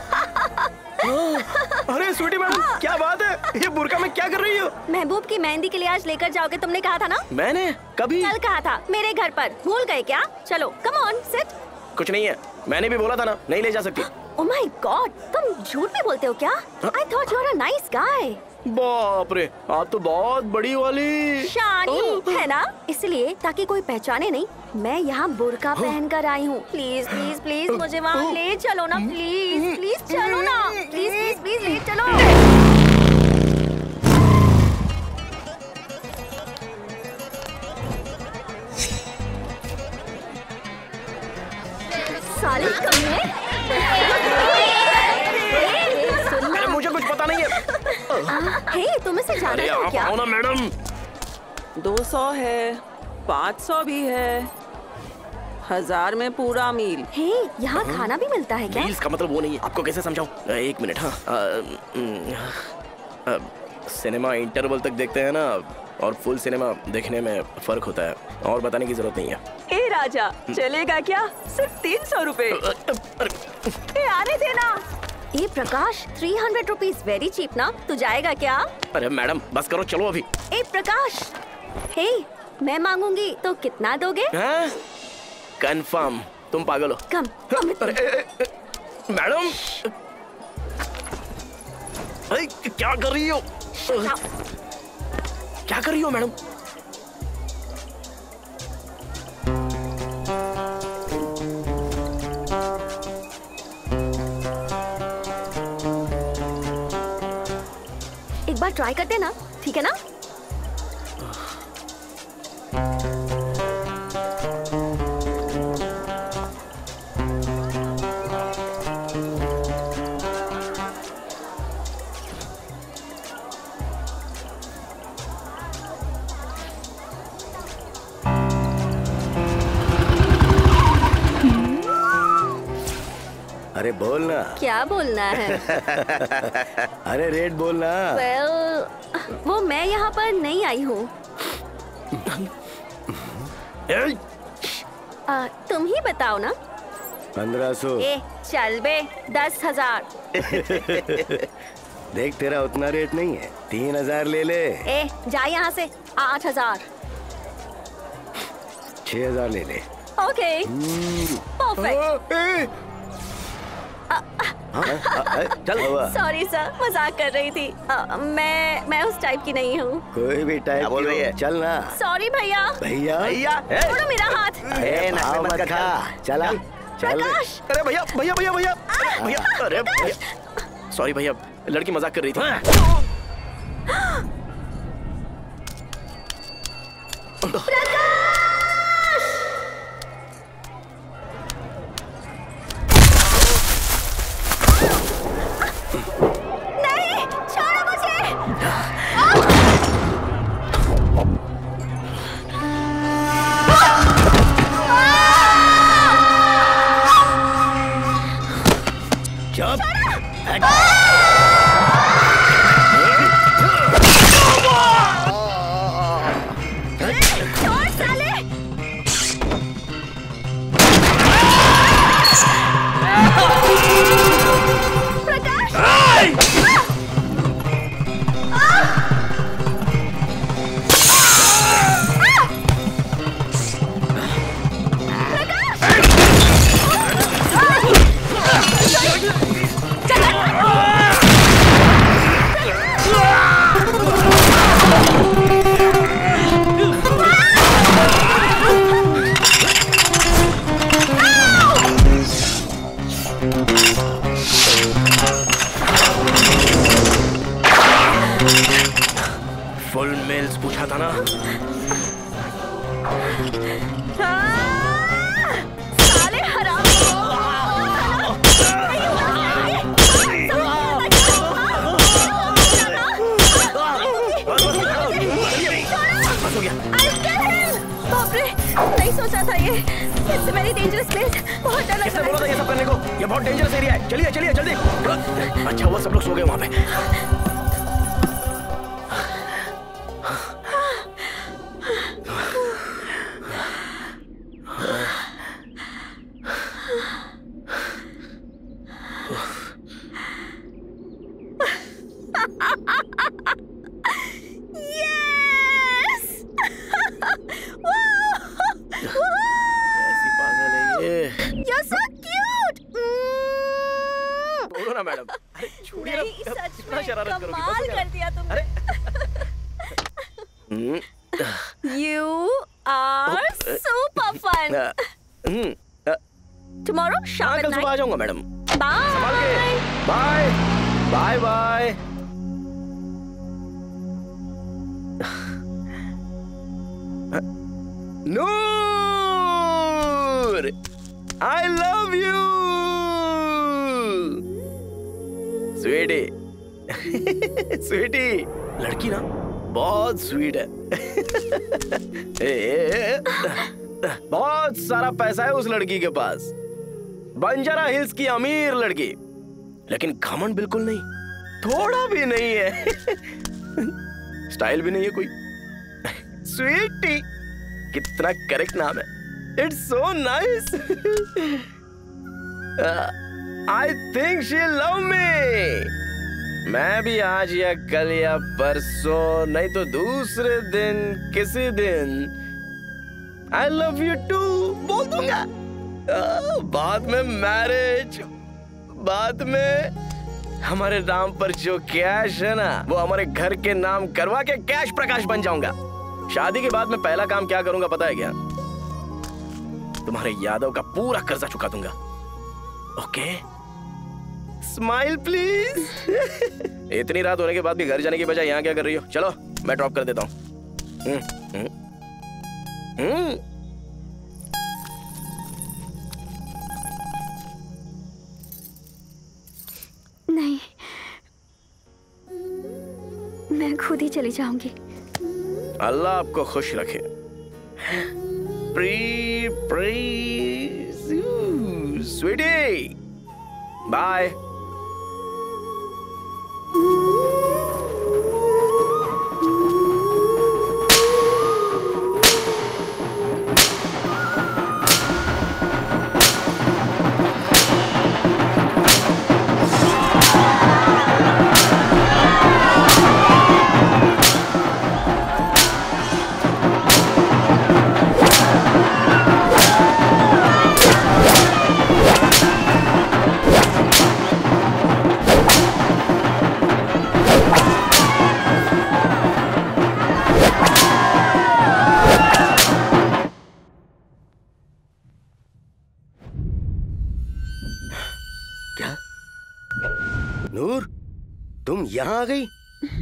अरे स्वीटी मैडम, क्या बात है? ये बुर्का में क्या कर रही हो? महबूब की मेहंदी के लिए आज लेकर जाओगे, तुमने कहा था ना? मैंने कभी? कल कहा था, मेरे घर पर। भूल गए क्या? चलो, कम ऑन, सिट। कुछ नहीं है, मैंने भी बोला था ना, नहीं ले जा सकती। Oh my God, तुम झूठ भी बोलते हो क्या? I thought you were a nice guy. बाप रे, आप तो बहुत बड़ी वाली शानी है ना, इसलिए ताकि कोई पहचाने नहीं, मैं यहाँ बुर्का पहन कर आई हूँ। प्लीज प्लीज प्लीज मुझे वहाँ ले चलो ना, प्लीज प्लीज चलो ना, प्लीज प्लीज प्लीज ले चलो। साले कमीने। अरे मुझे कुछ पता नहीं है। हे, तुम इसे जाना हो क्या? आओ ना मैडम। दो सौ है, पाँच सौ भी है, हजार में पूरा मील। हे, यहाँ खाना भी मिलता है क्या? मील्स का मतलब वो नहीं है, आपको कैसे समझाऊं? एक मिनट। हाँ, सिनेमा इंटरवल तक देखते हैं ना, और फुल सिनेमा देखने में फर्क होता है, और बताने की जरूरत नहीं है। ए राजा, चलेगा क्या? सिर्फ तीन सौ रुपए। आने देना। ए Prakash, three hundred rupees very cheap ना, तू जाएगा क्या? अरे मैडम बस करो, चलो अभी। ए प्रकाश, हे मैं मांगूंगी तो कितना दोगे? कंफर्म, तुम पागल हो। कम, मैडम क्या कर रही हो? क्या कर रही हो मैडम? एक बार ट्राई करते ना, ठीक है ना? अरे बोलना। क्या बोलना है? अरे रेट बोलना। well, वो मैं यहाँ पर नहीं आई हूँ। तुम ही बताओ ना। पंद्रह सौ। ए चल बे, दस हजार। देख तेरा उतना रेट नहीं है, तीन हजार ले ले। ए जा यहाँ से, आठ हजार। छह हजार ले ले। Okay perfect. चल। सॉरी सर, मजाक कर रही थी। आ, मैं मैं उस टाइप की नहीं हूँ। कोई भी टाइप बोल रही है। चल ना। सॉरी भैया। भैया भैया छोड़ो मेरा हाथ। ए भाव मत खा। चला चल। अरे भैया भैया भैया भैया भैया अरे भैया सॉरी भैया, लड़की मजाक कर रही थी। नहीं, छोड़ो मुझे। चुप। छोड़ साले। फुल मेल्स पूछा था ना। साले हराम। बाप रे, नहीं सोचा था ये। It's very dangerous place. बहुत डर लग किसने रहा बोला था ये सब करने को? ये बहुत डेंजरस एरिया है। चलिए चलिए जल्दी। अच्छा हुआ सब लोग सो गए वहाँ पे। मैडम छोड़िए ना, कितना शरारत करोगी? कमाल कर दिया तुमने। You are super fun. Tomorrow शाम कल सुबह आ जाऊंगा madam. Bye bye bye bye. Noor, I love you. Sweetie sweetie लड़की ना बहुत स्वीट है। ए, ए, बहुत सारा पैसा है उस लड़की के पास। बंजारा हिल्स की अमीर लड़की, लेकिन घमंड बिल्कुल नहीं, थोड़ा भी नहीं है। स्टाइल भी नहीं है कोई। स्वीटी कितना करेक्ट नाम है। It's so nice. I think she love me. मैं भी आज या कल या परसों नहीं तो दूसरे दिन किसी दिन आई लव यू टू बोल दूंगा। आ, बाद में मैरिज, बाद में हमारे नाम पर जो कैश है ना वो हमारे घर के नाम करवा के कैश प्रकाश बन जाऊंगा। शादी के बाद में पहला काम क्या करूंगा पता है क्या? तुम्हारे यादव का पूरा कर्जा चुका दूंगा। Okay, smile please. इतनी रात होने के बाद भी घर जाने की बजाय यहाँ क्या कर रही हो? चलो मैं ड्रॉप कर देता हूँ। हम्म, हम्म, हम्म। नहीं, मैं खुद ही चली जाऊंगी। अल्लाह आपको खुश रखे। प्री प्री स्वीटी, बाय। यहाँ आ गई?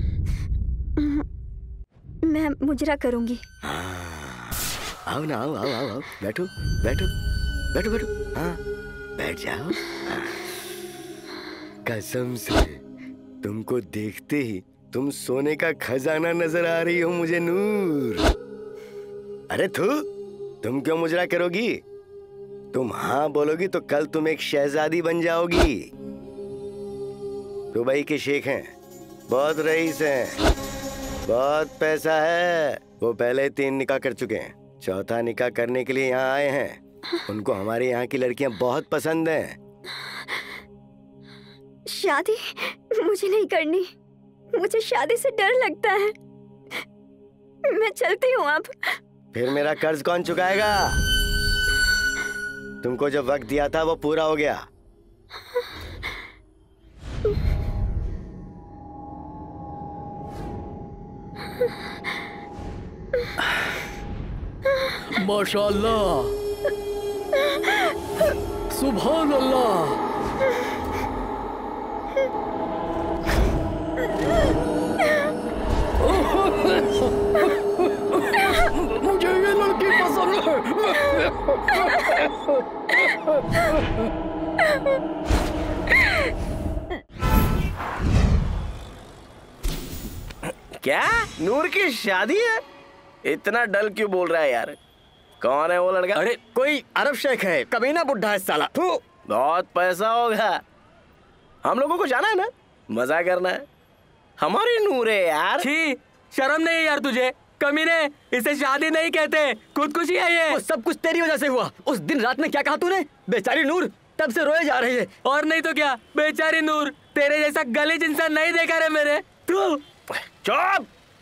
मैं मुजरा करूंगी। आओ ना, आओ आओ आओ, आओ। बैठो बैठो बैठो बैठो। हाँ बैठ जाओ। कसम से तुमको देखते ही तुम सोने का खजाना नजर आ रही हो मुझे नूर। अरे थू, तुम क्यों मुजरा करोगी? तुम हाँ बोलोगी तो कल तुम एक शहजादी बन जाओगी। दुबई के शेख हैं, बहुत रईस हैं, बहुत पैसा है। वो पहले तीन निकाह कर चुके हैं, चौथा निकाह करने के लिए यहाँ आए हैं। उनको हमारे यहाँ की लड़कियाँ बहुत पसंद हैं। शादी मुझे नहीं करनी, मुझे शादी से डर लगता है। मैं चलती हूँ अब। फिर मेरा कर्ज कौन चुकाएगा? तुमको जो वक्त दिया था वो पूरा हो गया। माशाअल्लाह, सुभान अल्लाह। मुझे ये लड़की पसंद है। क्या नूर की शादी है? इतना डल क्यों बोल रहा है यार? कौन है वो लड़का? अरे कोई अरब शेख है, कमीना बुढ़ा है साला। बहुत पैसा होगा। हम लोगों को जाना है ना, मजा करना है। हमारी नूर है यार। छी, शर्म नहीं यार तुझे? कमीने, इसे शादी नहीं कहते, खुदकुशी है ये। वो सब कुछ तेरी वजह से हुआ। उस दिन रात में क्या कहा तूने? बेचारी नूर तब से रोए जा रही है। और नहीं तो क्या, बेचारी नूर। तेरे जैसा गलीज इंसान नहीं देखा रे मेरे। तू चुप।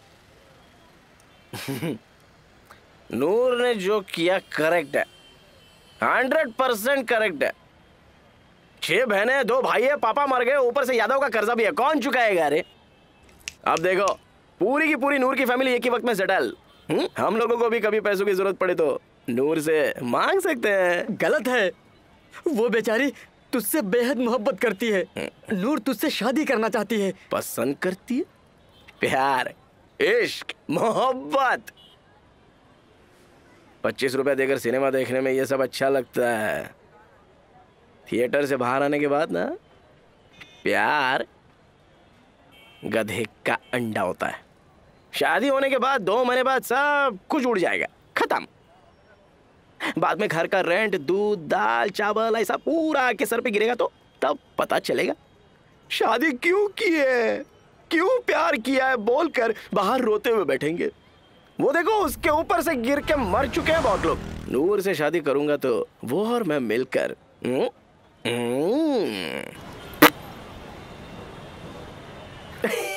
नूर ने जो किया करेक्ट है, हंड्रेड परसेंट करेक्ट है। छह बहने, दो भाई है, पापा मर गए, ऊपर से यादव का कर्जा भी है, कौन चुकाएगा रे? अब देखो, पूरी की पूरी नूर की फैमिली एक ही वक्त में सेटल। हम लोगों को भी कभी पैसों की जरूरत पड़े तो नूर से मांग सकते हैं। गलत है, वो बेचारी तुझसे बेहद मोहब्बत करती है। नूर तुझसे शादी करना चाहती है। पसंद करती है? प्यार, इश्क, मोहब्बत। पच्चीस रुपए देकर सिनेमा देखने में ये सब अच्छा लगता है। थिएटर से बाहर आने के बाद ना, प्यार गधे का अंडा होता है। शादी होने के बाद दो महीने बाद सब कुछ उड़ जाएगा, खत्म। बाद में घर का रेंट, दूध, दाल, चावल ऐसा पूरा के सर पे गिरेगा तो तब पता चलेगा शादी क्यों की है, क्यों प्यार किया है बोलकर बाहर रोते हुए बैठेंगे। वो देखो, उसके ऊपर से गिर के मर चुके हैं बहुत लोग। नूर से शादी करूंगा तो वो और मैं मिलकर हुँ? हुँ?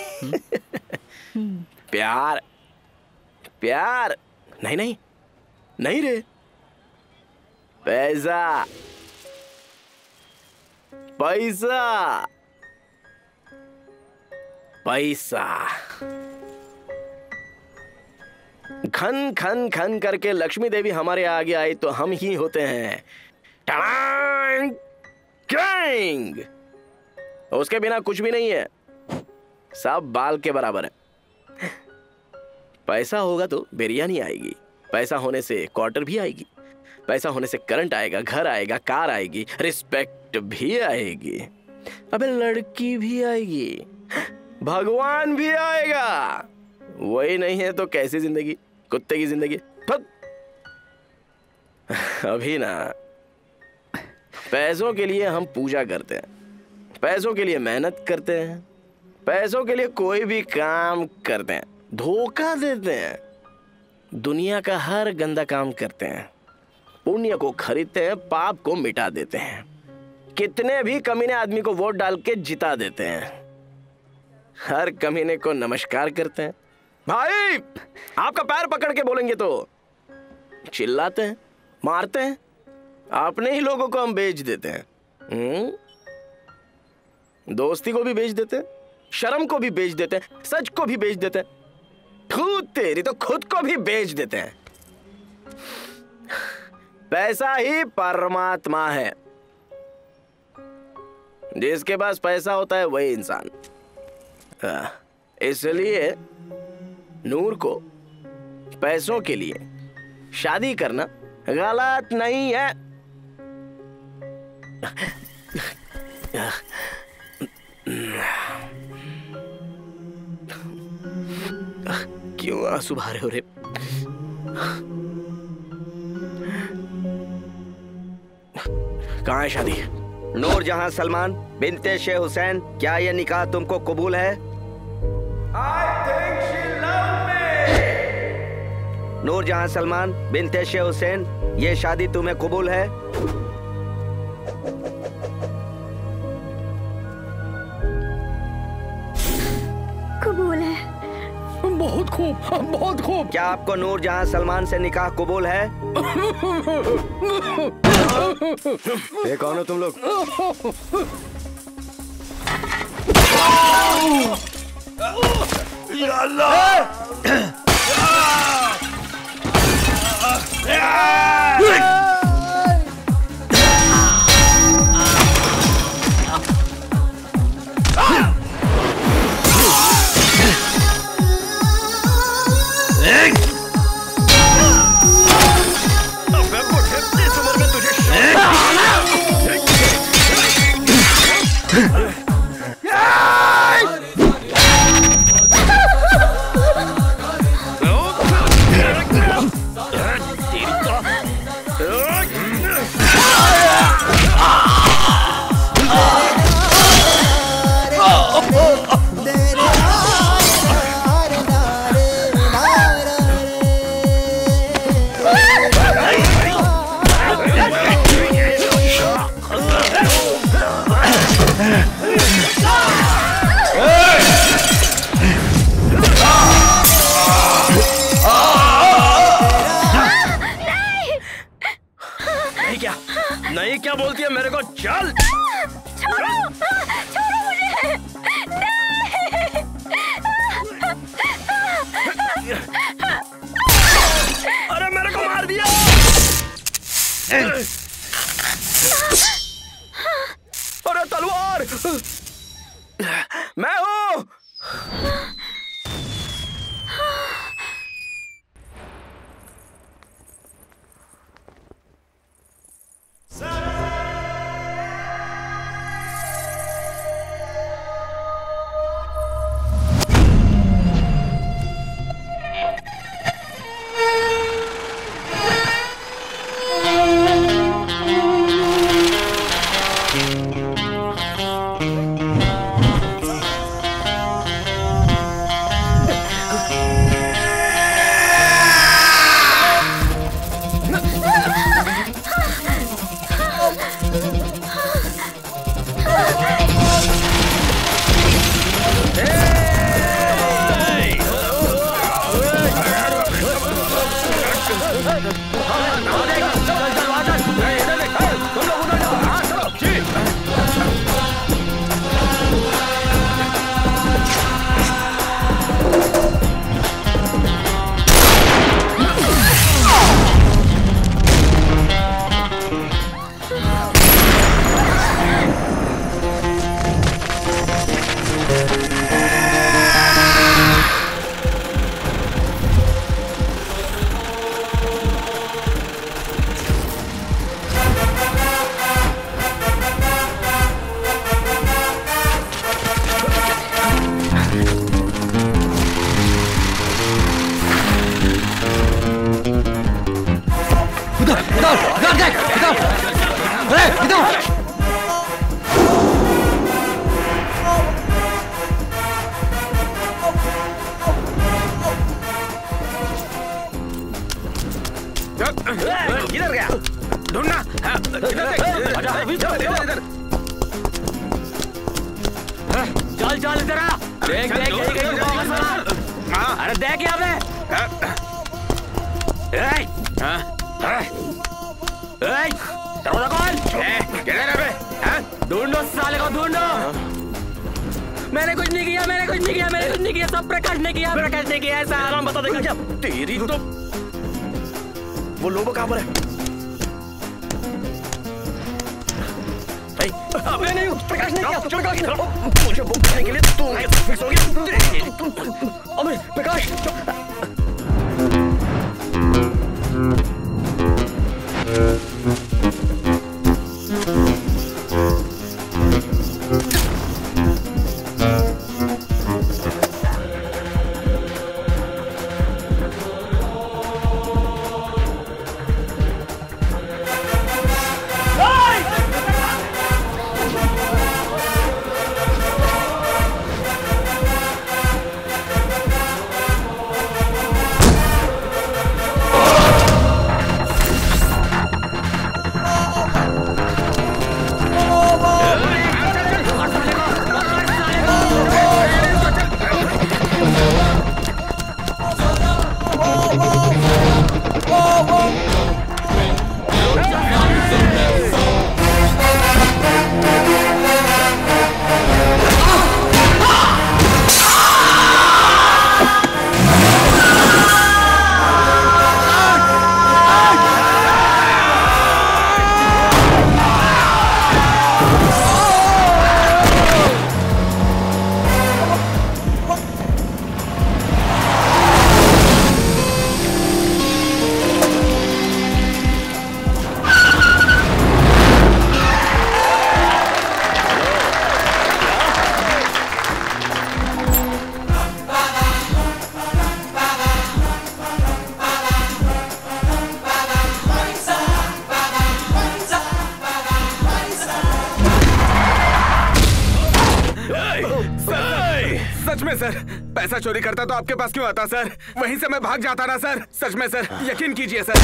प्यार प्यार नहीं नहीं, नहीं रे, पैसा पैसा पैसा। खन खन खन करके लक्ष्मी देवी हमारे आगे आई तो हम ही होते हैं टड़ांग किंग। उसके बिना कुछ भी नहीं है, सब बाल के बराबर है। पैसा होगा तो बिरयानी आएगी, पैसा होने से क्वार्टर भी आएगी, पैसा होने से करंट आएगा, घर आएगा, कार आएगी, रिस्पेक्ट भी आएगी, अबे लड़की भी आएगी, भगवान भी आएगा। वही नहीं है तो कैसी जिंदगी, कुत्ते की जिंदगी। अभी ना पैसों के लिए हम पूजा करते हैं, पैसों के लिए मेहनत करते हैं, पैसों के लिए कोई भी काम करते हैं, धोखा देते हैं, दुनिया का हर गंदा काम करते हैं, पुण्य को खरीदते हैं, पाप को मिटा देते हैं, कितने भी कमीने आदमी को वोट डाल के जिता देते हैं, हर कमीने को नमस्कार करते हैं। भाई आपका पैर पकड़ के बोलेंगे तो चिल्लाते हैं, मारते हैं, अपने ही लोगों को हम बेच देते हैं। हुँ? दोस्ती को भी बेच देते हैं, शर्म को भी बेच देते हैं, सच को भी बेच देते हैं, थू तेरी तो खुद को भी बेच देते हैं। पैसा ही परमात्मा है, जिसके पास पैसा होता है वही इंसान। इसलिए नूर को पैसों के लिए शादी करना गलत नहीं है। क्यों आंसू बहा हो रे? कहाँ है शादी? नूर जहां सलमान बिनते शेख हुसैन, क्या यह निकाह तुमको कबूल है? नूर जहां सलमान बिनते शेख हुसैन, ये शादी तुम्हें कबूल है? कबूल है। बहुत खूब, बहुत खूब। क्या आपको नूर जहां सलमान से निकाह कबूल है? ये कौन हो तुम लोग? या अल्लाह! नहीं क्या बोलती है मेरे को? चल छोड़ो, छोड़ो मुझे। अरे मेरे को मार दिया। अरे तलवार, मैं हूँ। किधर गया? ढूंढना। चल चल इधर आ। देख देख यही कहीं छुपा होगा साला। अरे देख यहाँ पे। ए, ए, ए, दरोगा कौन? किधर है बे? ढूंढो साले को ढूंढो। मैंने कुछ नहीं किया, मैंने कुछ नहीं किया, मैंने कुछ नहीं किया, सब प्रकाश ने किया, प्रकाश ने किया। ऐसा आराम बता देगा क्या? तेरी तो वो लोगों कहाँ पर है? अबे नहीं, प्रकाश ने किया, प्रकाश ने मुझे बुक करने के लिए तू फिक्स हो गया। अबे प्रकाश पैसा चोरी करता तो आपके पास क्यों आता सर? वहीं से मैं भाग जाता ना सर। सच में सर, यकीन कीजिए सर।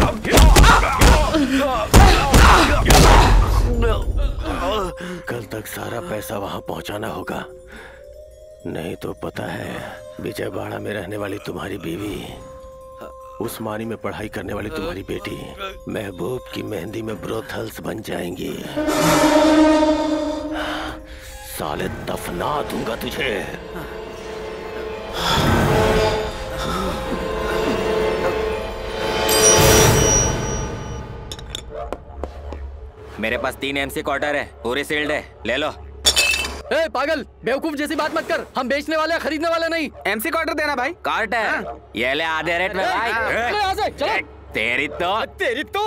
कल तक सारा पैसा वहां पहुंचाना होगा, नहीं तो पता है विजयवाड़ा में रहने वाली तुम्हारी बीवी, उस्मानी में पढ़ाई करने वाली तुम्हारी बेटी महबूब की मेहंदी में ब्रोथल्स बन जाएंगी। साले दफना दूंगा तुझे। मेरे पास तीन एमसी क्वार्टर है, पूरी सील्ड है, ले लो। ए पागल, बेवकूफ जैसी बात मत कर। हम बेचने वाले हैं, खरीदने वाले नहीं। एमसी क्वार्टर देना भाई। क्वार्टर हाँ। ये ले आधे रेट में भाई। यहाँ से चलो। तेरी तो तेरी तो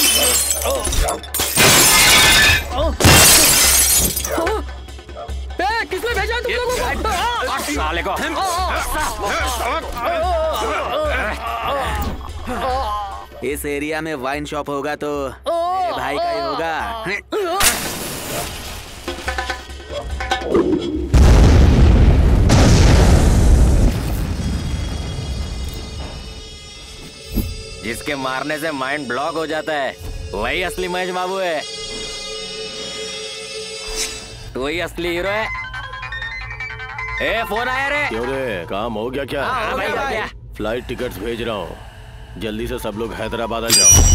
ए, किसने भेजा तुम लोगों को? साले को इस एरिया में वाइन शॉप होगा तो मेरे भाई का ही होगा। जिसके मारने से माइंड ब्लॉक हो जाता है वही असली महेश बाबू है। तू ही असली हीरो है। ए फोन आया रे। क्यों रे, काम हो गया क्या? हाँ, हो गया, हो गया। फ्लाइट टिकट्स भेज रहा हूँ, जल्दी से सब लोग हैदराबाद आ जाओ।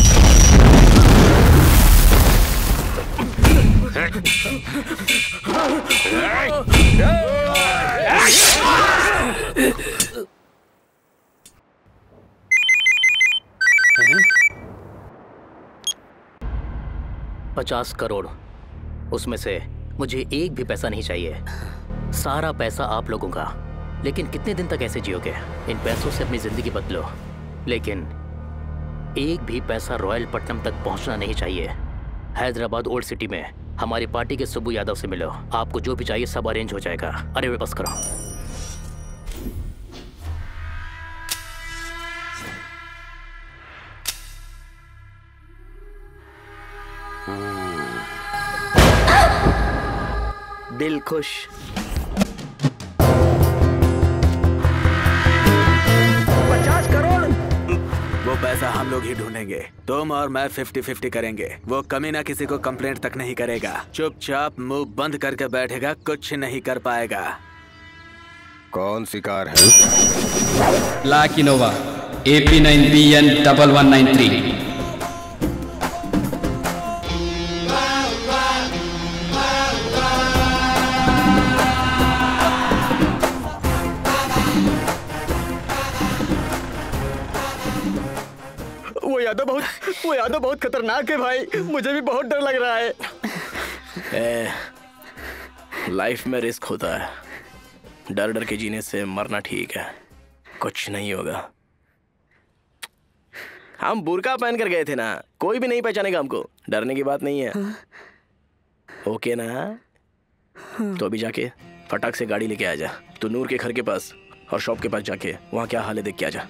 पचास करोड़, उसमें से मुझे एक भी पैसा नहीं चाहिए। सारा पैसा आप लोगों का। लेकिन कितने दिन तक ऐसे जियोगे? इन पैसों से अपनी जिंदगी बदलो, लेकिन एक भी पैसा रॉयल पट्टनम तक पहुंचना नहीं चाहिए। हैदराबाद ओल्ड सिटी में हमारी पार्टी के सुब्बू यादव से मिलो, आपको जो भी चाहिए सब अरेंज हो जाएगा। अरे वे बस करो। दिल खुश। पचास करोड़। वो पैसा हम लोग ही ढूंढेंगे। तुम और मैं फिफ्टी फिफ्टी करेंगे। वो कमीना किसी को कंप्लेंट तक नहीं करेगा। चुपचाप मुंह बंद करके बैठेगा, कुछ नहीं कर पाएगा। कौन सी कार है? Black Innova A P nine B N double one nine three. वो यादव बहुत वो यादव बहुत खतरनाक है भाई, मुझे भी बहुत डर लग रहा है। ए, लाइफ में रिस्क होता है, डर डर के जीने से मरना ठीक है। कुछ नहीं होगा। हम बुर्का पहन कर गए थे ना, कोई भी नहीं पहचानेगा हमको। डरने की बात नहीं है। ओके ना? तो अभी जाके फटाक से गाड़ी लेके आ जा। तू नूर के घर के पास और शॉप के पास जाके वहाँ क्या हाल है देख के आ जा।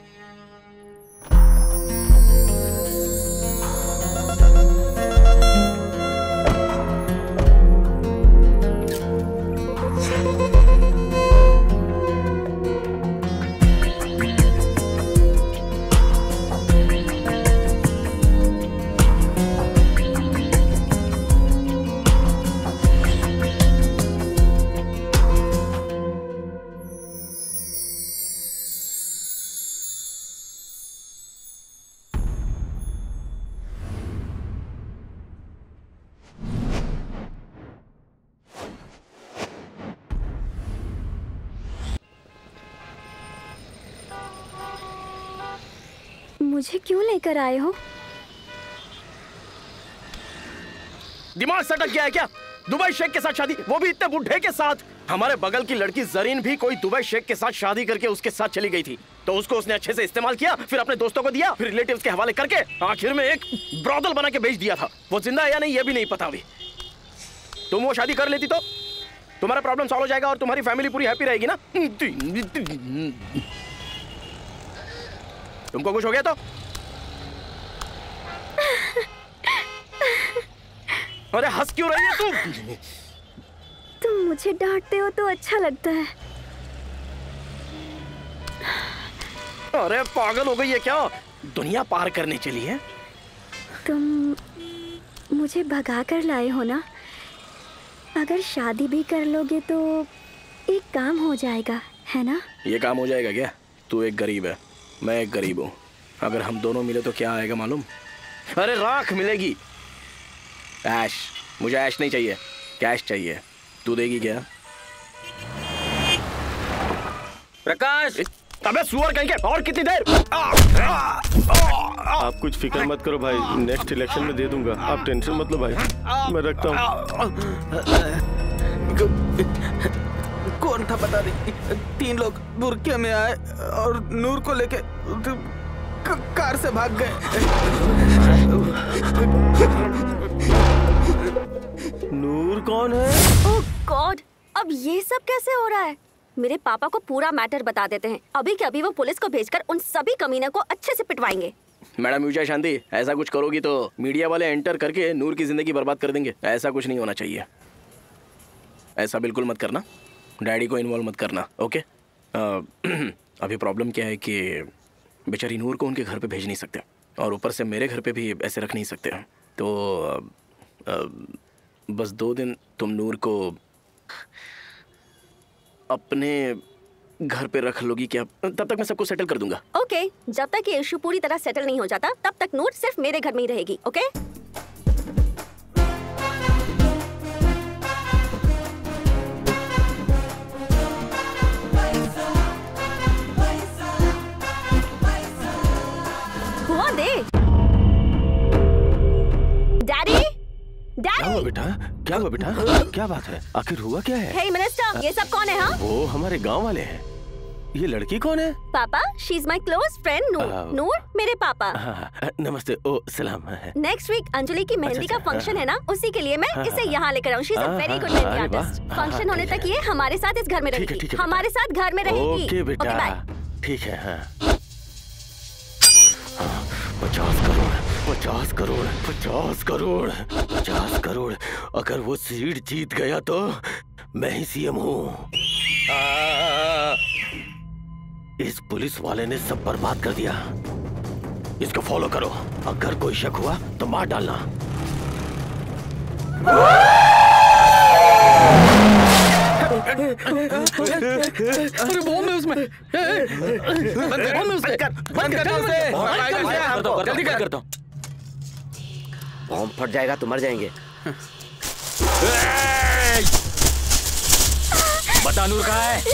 मुझे क्यों लेकर आए हो? दिमाग सटक गया है क्या? दुबई शेख के साथ शादी, वो भी इतने बुढ़े के साथ। हमारे बगल की लड़की जरीन भी कोई दुबई शेख के साथ शादी करके उसके साथ चली गई थी, तो उसको उसने अच्छे से इस्तेमाल किया, फिर अपने दोस्तों को दिया, फिर रिलेटिव्स के हवाले करके आखिर में एक ब्रॉदल बना के बेच दिया था। वो जिंदा है या नहीं ये भी नहीं पता अभी। तुम वो शादी कर लेती तो तुम्हारा प्रॉब्लम सॉल्व हो जाएगा और तुम्हारी फैमिली पूरी हैप्पी रहेगी ना। तुमको कुछ हो गया तो? अरे हंस क्यों रही है तुम? तुम मुझे डांटते हो तो अच्छा लगता है। अरे पागल हो गई है क्या? दुनिया पार करने चली है। तुम मुझे भगा कर लाए हो ना? अगर शादी भी कर लोगे तो एक काम हो जाएगा, है ना? ये काम हो जाएगा क्या? तू एक गरीब है, मैं एक गरीब हूँ। अगर हम दोनों मिले तो क्या आएगा मालूम? अरे राख मिलेगी। ऐश। मुझे ऐश नहीं चाहिए, कैश चाहिए। तू देगी क्या? प्रकाश! अबे सुअर कहीं के, और कितनी देर? आप कुछ फिक्र मत करो भाई, नेक्स्ट इलेक्शन में दे दूंगा। आप टेंशन मत लो भाई, मैं रखता हूँ। कौन था पता नहीं। तीन लोग बुरके में आए और नूर को लेके कार से भाग गए। नूर कौन है? ओह गॉड, अब ये सब कैसे हो रहा है? मेरे पापा को पूरा मैटर बता देते हैं। अभी के अभी वो पुलिस को भेजकर उन सभी कमीने को अच्छे से पिटवाएंगे। मैडम विजय शांति, ऐसा कुछ करोगी तो मीडिया वाले एंटर करके नूर की जिंदगी बर्बाद कर देंगे। ऐसा कुछ नहीं होना चाहिए। ऐसा बिल्कुल मत करना। डैडी को इन्वॉल्व मत करना, ओके? आ, अभी प्रॉब्लम क्या है कि बेचारी नूर को उनके घर पे भेज नहीं सकते और ऊपर से मेरे घर पे भी ऐसे रख नहीं सकते। तो आ, आ, बस दो दिन तुम नूर को अपने घर पे रख लोगी क्या? तब तक मैं सबको सेटल कर दूंगा। ओके, जब तक ये इशू पूरी तरह सेटल नहीं हो जाता तब तक नूर सिर्फ मेरे घर में ही रहेगी, ओके? हुआ दे। डैडी, क्या हुआ डैडी। बेटा? क्या हुआ बेटा? क्या बात है? आखिर हुआ क्या है? हे मिनिस्टर, ये सब कौन है? हाँ, वो हमारे गांव वाले हैं। ये लड़की कौन है? पापा, she is my close friend Noor. Noor मेरे पापा। हाँ, नमस्ते। ओ सलाम। नेक्स्ट वीक अंजलि की मेहंदी का फंक्शन है ना, उसी के लिए मैं इसे यहाँ लेकर आऊँ। She is a very good mehndi artist. Function होने तक ये हमारे साथ इस घर में रहेगी, हमारे साथ घर में रहेगी। ओके बेटा, ठीक है। हाँ, पचास करोड़ पचास करोड़ पचास करोड़ पचास करोड़ अगर वो सीट जीत गया तो मैं ही सीएम हूँ। इस पुलिस वाले ने सब बर्बाद कर दिया। इसको फॉलो करो, अगर कोई शक हुआ तो मार डालना। अरे बॉम्ब है उसमें, बंद कर उसमें, बंद कर उसे, जल्दी कर करता हूँ। बॉम्ब फट जाएगा तो मर जाएंगे। बता नूर कहाँ है?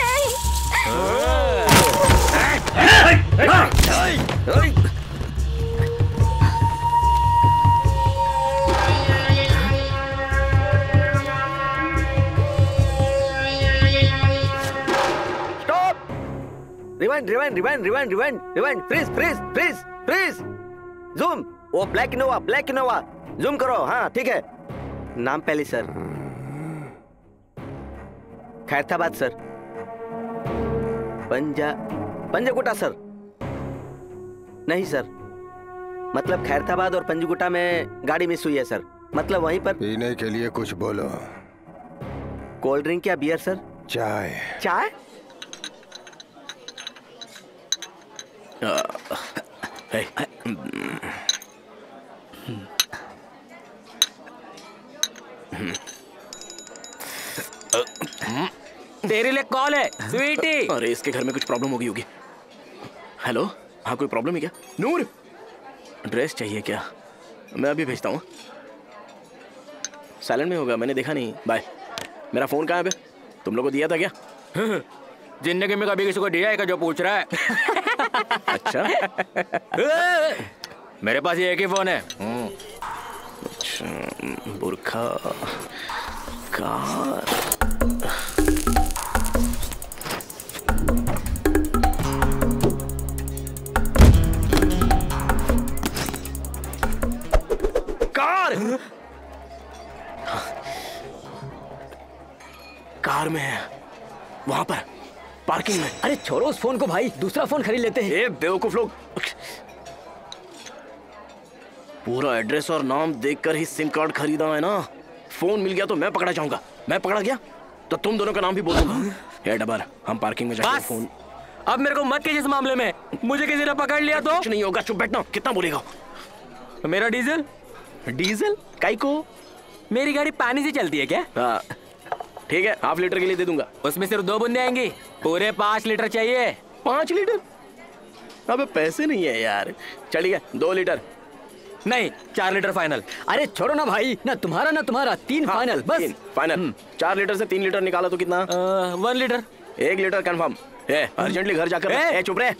Rewind rewind rewind rewind rewind rewind freeze freeze freeze freeze zoom. वो black Innova black Innova zoom करो। हाँ ठीक है। नाम पहले सर। खैरताबाद सर। पंजा पंजगुटा सर। नहीं सर, मतलब खैरताबाद और पंजगुटा में गाड़ी मिस हुई है सर। मतलब वहीं पर। पीने के लिए कुछ बोलो। कोल्ड ड्रिंक या बियर सर? चाय। चाय? Hey. तेरे लिए कॉल है स्वीटी। अरे इसके घर में कुछ प्रॉब्लम हो गई होगी। हेलो, हाँ कोई प्रॉब्लम है क्या? नूर, ड्रेस चाहिए क्या? मैं अभी भेजता हूँ। साइलेंट में होगा, मैंने देखा नहीं। बाय। मेरा फोन कहाँ है बे? तुम लोगों को दिया था क्या? जिंदगी में कभी किसी को दिया है क्या जो पूछ रहा है? अच्छा। मेरे पास ये एक ही फोन है। अच्छा, बुरखा कार। कार कार में है, वहां पर पार्किंग में। अरे छोड़ो उस फोन को भाई, दूसरा फोन खरीद लेते हैं। ए बेवकूफ लोग, पूरा एड्रेस और नाम देखकर ही सिम कार्ड खरीदा है ना। फोन मिल गया तो मैं पकड़ा जाऊंगा, मैं पकड़ा गया तो तुम दोनों का नाम भी बोल दूंगा। ए डबर, हम पार्किंग में जाकर फोन। अब मेरे को मत कीजिए इस मामले में। मुझे किसी ने पकड़ लिया तो कुछ नहीं होगा, चुप बैठना। कितना बोलेगा? मेरा डीजल डीजल काई को? मेरी गाड़ी पानी से चलती है क्या? हाँ ठीक है, हाफ लीटर के लिए दे दूंगा। उसमें सिर्फ दो बूंदे आएंगी, पूरे पाँच लीटर चाहिए। पाँच लीटर? अबे पैसे नहीं है यार। चलिए दो लीटर। नहीं, चार लीटर फाइनल। अरे छोड़ो ना भाई, ना तुम्हारा ना तुम्हारा, तीन हाँ, फाइनल बस। तीन फाइनल। चार लीटर से तीन लीटर निकाला तो कितना? आ, वन लीटर। एक लीटर कंफर्म। ए अर्जेंटली घर जाकर। ए चुप रहे।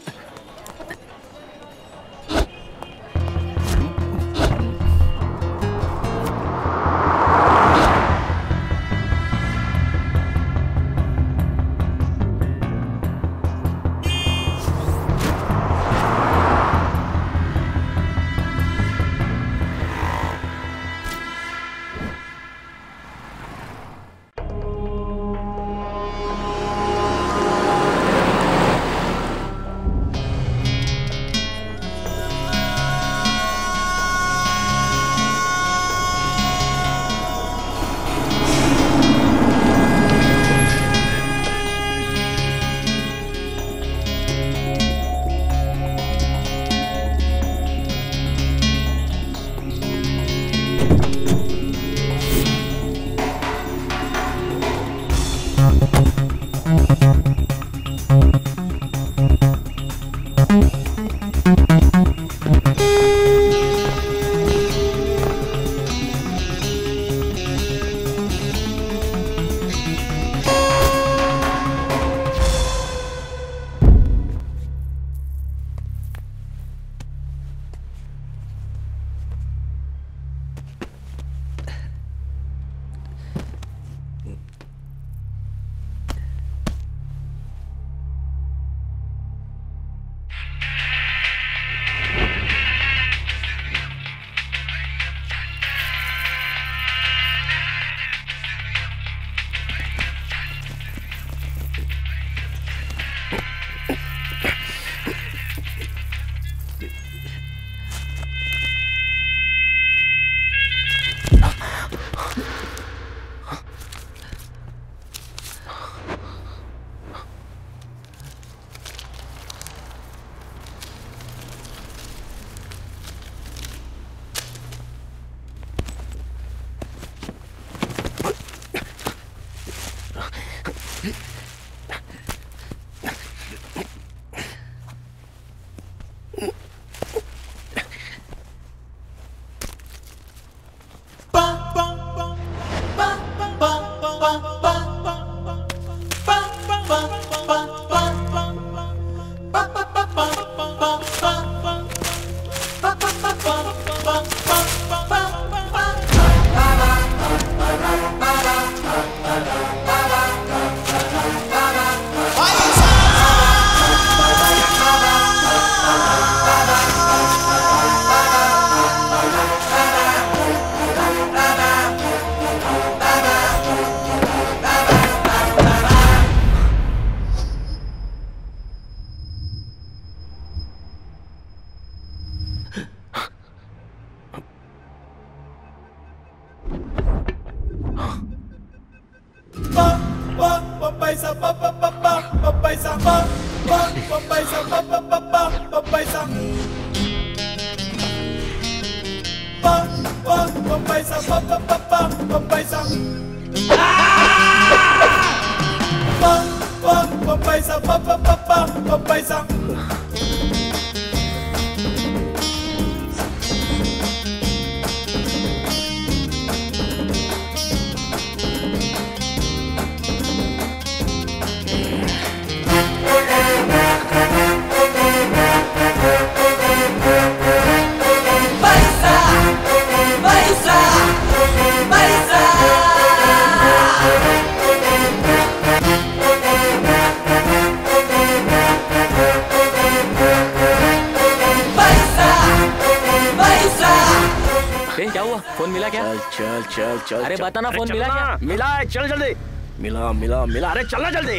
क्या हुआ? फोन मिला क्या? चल चल चल चल। अरे बता ना, फोन मिला क्या? मिला है, चल जल्दी। मिला मिला मिला, अरे चलना जल्दी।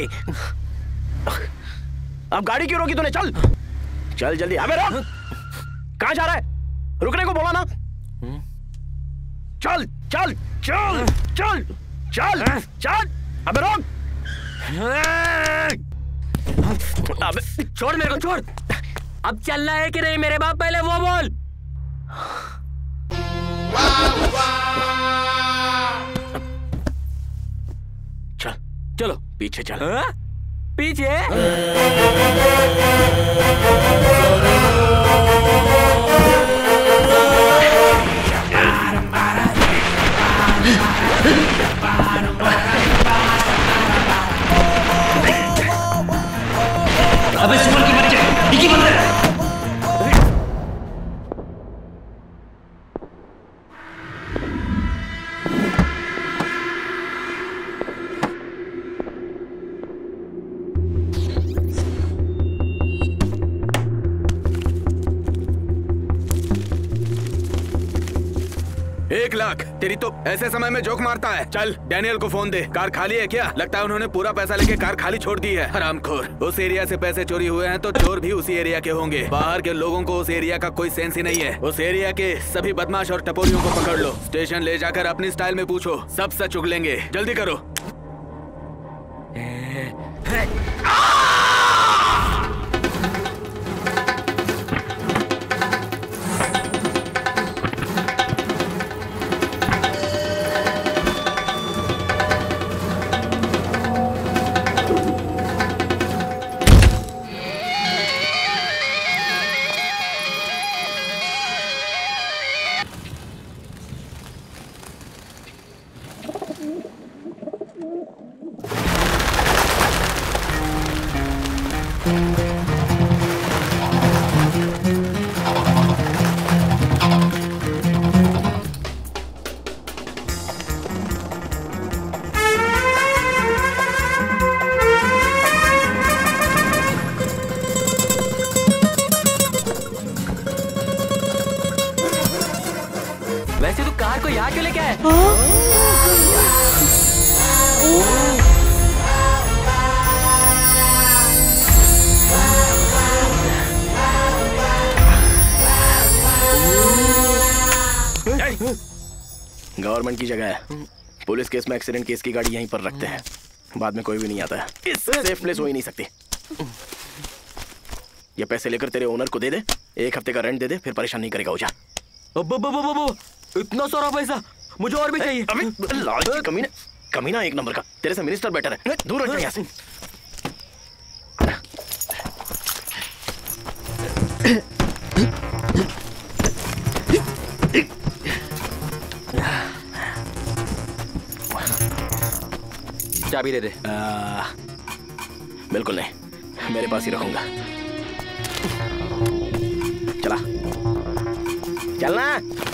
अब गाड़ी क्यों रोकी तूने? चल चल जल्दी। अबे रुक, कहाँ जा रहा है? रुकने को बोला ना। चल चल चल चल चल चल। अबे रुक। अबे छोड़ मेरे को, छोड़। अब चलना है कि नहीं मेरे बाप? पहले वो बोल। चल चलो पीछे चल। हा? पीछे? अबे सुअर के बच्चे, डिक्की बंद कर। एक लाख तेरी तो ऐसे समय में जोक मारता है। चल डैनियल को फोन दे। कार खाली है क्या? लगता है उन्होंने पूरा पैसा लेके कार खाली छोड़ दी है। हरामखोर। उस एरिया से पैसे चोरी हुए हैं तो चोर भी उसी एरिया के होंगे। बाहर के लोगों को उस एरिया का कोई सेंस ही नहीं है। उस एरिया के सभी बदमाश और टपोरियों को पकड़ लो। स्टेशन ले जाकर अपनी स्टाइल में पूछो, सब सच उगलेंगे। जल्दी करो। वैसे तू कार को यहाँ क्यों लेके आया? गवर्नमेंट की जगह है। पुलिस केस में एक्सीडेंट केस की गाड़ी यहीं पर रखते हैं। बाद में कोई भी नहीं आता है। इससे सेफ प्लेस हो ही नहीं सकती। ये पैसे लेकर तेरे ओनर को दे दे। एक हफ्ते का रेंट दे दे, फिर परेशान नहीं करेगा। हो जा। इतना सारा पैसा मुझे और भी चाहिए। अबे लालची कमीना, कमीना एक नंबर का। तेरे से मिनिस्टर बेटर है। दूर हट जा यहाँ से। चाबी दे दे। आ, बिल्कुल नहीं, मेरे पास ही रखूंगा। चला चलना।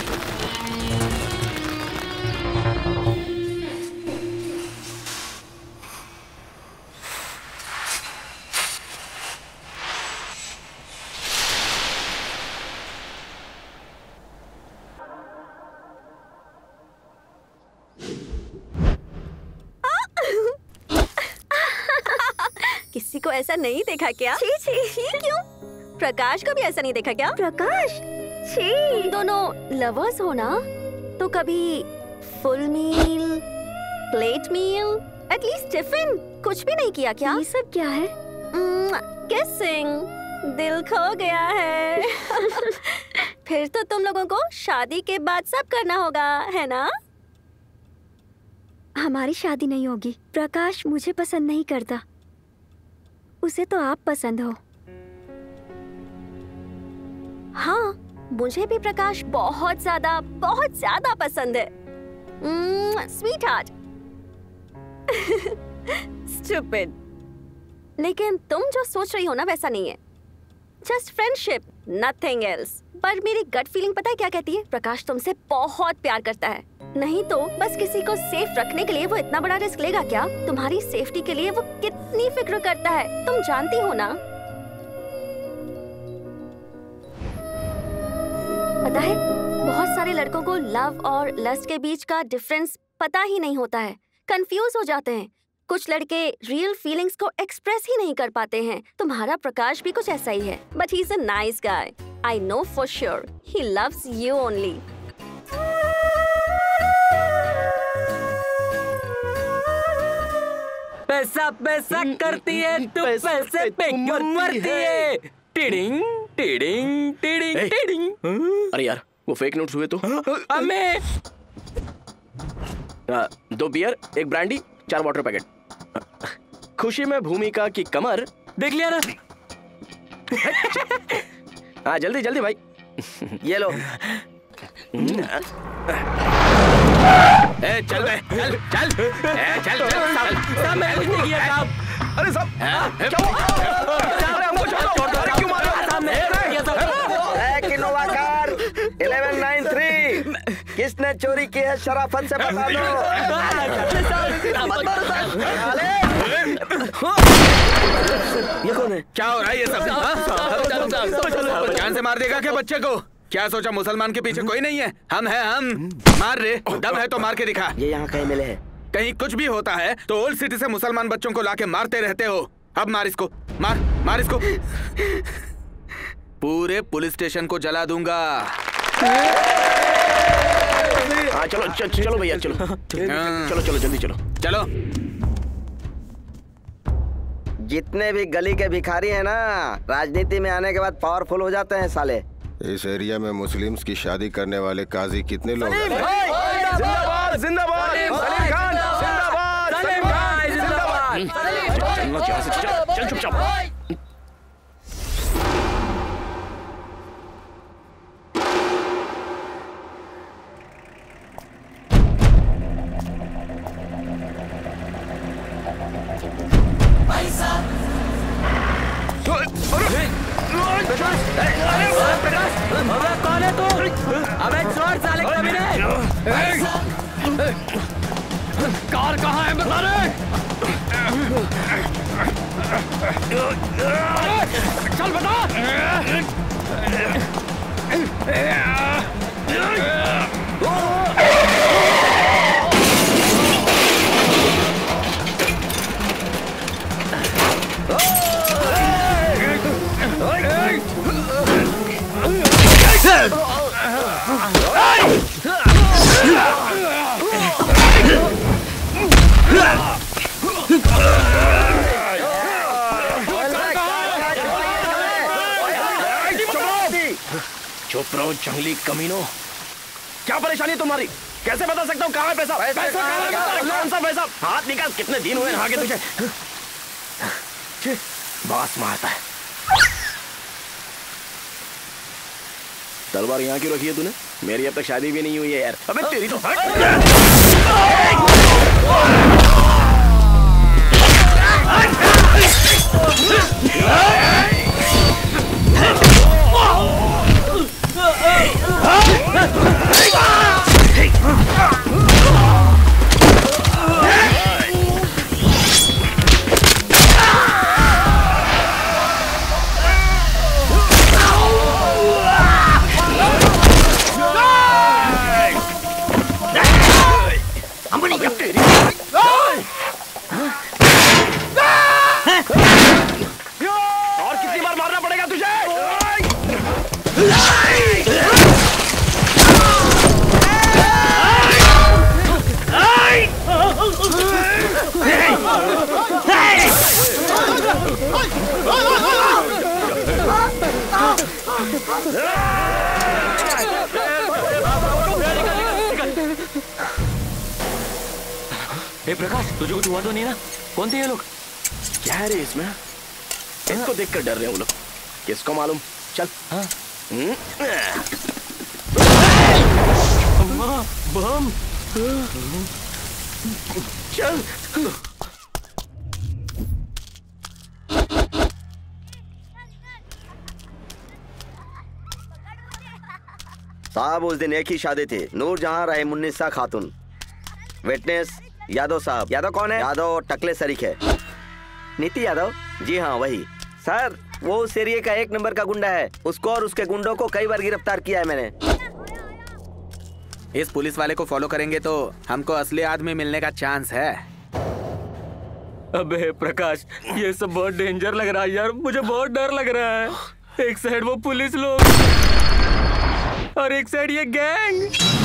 किसी को ऐसा नहीं देखा क्या? छी छी छी क्यों? प्रकाश को भी ऐसा नहीं देखा क्या? प्रकाश छी, दोनों लवर्स हो ना? तो कभी full meal, plate meal at least tiffin कुछ भी नहीं किया क्या? ये सब क्या है? किसिंग, दिल खो गया है। फिर तो तुम लोगों को शादी के बाद सब करना होगा, है ना? हमारी शादी नहीं होगी। प्रकाश मुझे पसंद नहीं करता, उसे तो आप पसंद हो। हाँ, मुझे भी प्रकाश बहुत ज्यादा बहुत ज्यादा पसंद है। Sweetheart. स्टूपिड। लेकिन तुम जो सोच रही हो ना वैसा नहीं है। Just friendship, nothing else. पर मेरी गट फीलिंग पता है क्या कहती है? प्रकाश तुमसे बहुत प्यार करता है। नहीं तो बस किसी को सेफ रखने के लिए वो इतना बड़ा रिस्क लेगा क्या? तुम्हारी सेफ्टी के लिए वो कितनी फिक्र करता है, तुम जानती हो ना। पता है, बहुत सारे लड़कों को लव और लस्ट के बीच का डिफरेंस पता ही नहीं होता है, कंफ्यूज हो जाते हैं। कुछ लड़के रियल फीलिंग्स को एक्सप्रेस ही नहीं कर पाते हैं। तुम्हारा प्रकाश भी कुछ ऐसा ही है, but he is a nice guy. I know for sure he loves you only. पैसा पैसा करती है तू, पैसे पे क्यों मरती है? टिडिंग टिडिंग टिडिंग टिडिंग। अरे यार, वो फेक नोट्स हुए तो। हमें दो बियर, एक ब्रांडी, चार वाटर पैकेट। खुशी में भूमिका की कमर देख लिया ना? हाँ जल्दी जल्दी भाई। ये लो। ए, चल बे, चल चल ए, चल चल साहब, साहब मैं कुछ नहीं किया साहब। अरे साहब क्या हुआ? अरे हमको छोड़ो, अरे क्यों मार रहे हो? साहब मैं किया साहब। एक Innova car eleven nine three किसने चोरी की है? शराफत से बता दो। ये कौन है? क्या हो रहा है ये सब? जान से मार देगा क्या बच्चे को? क्या सोचा मुसलमान के पीछे कोई नहीं है? हम हैं हम। मार रे, दम है तो मार के दिखा। ये यहाँ कहीं मिले हैं। कहीं कुछ भी होता है तो ओल्ड सिटी से मुसलमान बच्चों को लाके मारते रहते हो। अब मार इसको, मार मार इसको। पूरे पुलिस स्टेशन को जला दूंगा। हाँ चलो चलो चलो भैया चलो चलो चलो जल्दी चलो चलो। जितने भी गली के भिखारी हैं ना, राजनीति में आने के बाद पावरफुल हो जाते हैं साले। इस एरिया में मुस्लिम्स की शादी करने वाले काजी कितने लोग हैं? जिंदाबाद जिंदाबाद सलीम खान जिंदाबाद सलीम खान जिंदाबाद। चल चुपचाप। कौन है तू? अबे छोड़ साले कमीने। कार कहाँ है बता रहे? चल बता। चुप रहो जंगली कमीनो। क्या परेशानी तुम्हारी? कैसे बता सकता हूँ कहाँ है पैसा? पैसा कौन सा पैसा? हाथ निकाल। कितने दिन हुए नहा के तुझे? बास मारता है। तलवार यहाँ क्यों रखी है तूने? मेरी अब तक शादी भी नहीं हुई है यार। अबे तेरी तो प्रकाश तुझे कुछ हुआ तो नहीं ना? कौन थे ये लोग? क्या है रे इसमें? इसको देखकर डर रहे हैं वो लोग। किसको मालूम? चल। हाँ। बम। चल। साहब उस दिन एक ही शादी थी, नूर जहां रहे मुन्निसा खातून। विटनेस यादव साहब। यादव कौन है? यादव टकले सरीख है। नीति यादव? जी हाँ वही। सर वो उस एरिया का एक नंबर का गुंडा है। उसको और उसके गुंडों को कई बार गिरफ्तार किया है मैंने। इस पुलिस वाले को फॉलो करेंगे तो हमको असली आदमी मिलने का चांस है। अबे प्रकाश ये सब बहुत डेंजर लग रहा है यार, मुझे बहुत डर लग रहा है। एक साइड वो पुलिस लोग और एक साइड ये गैंग।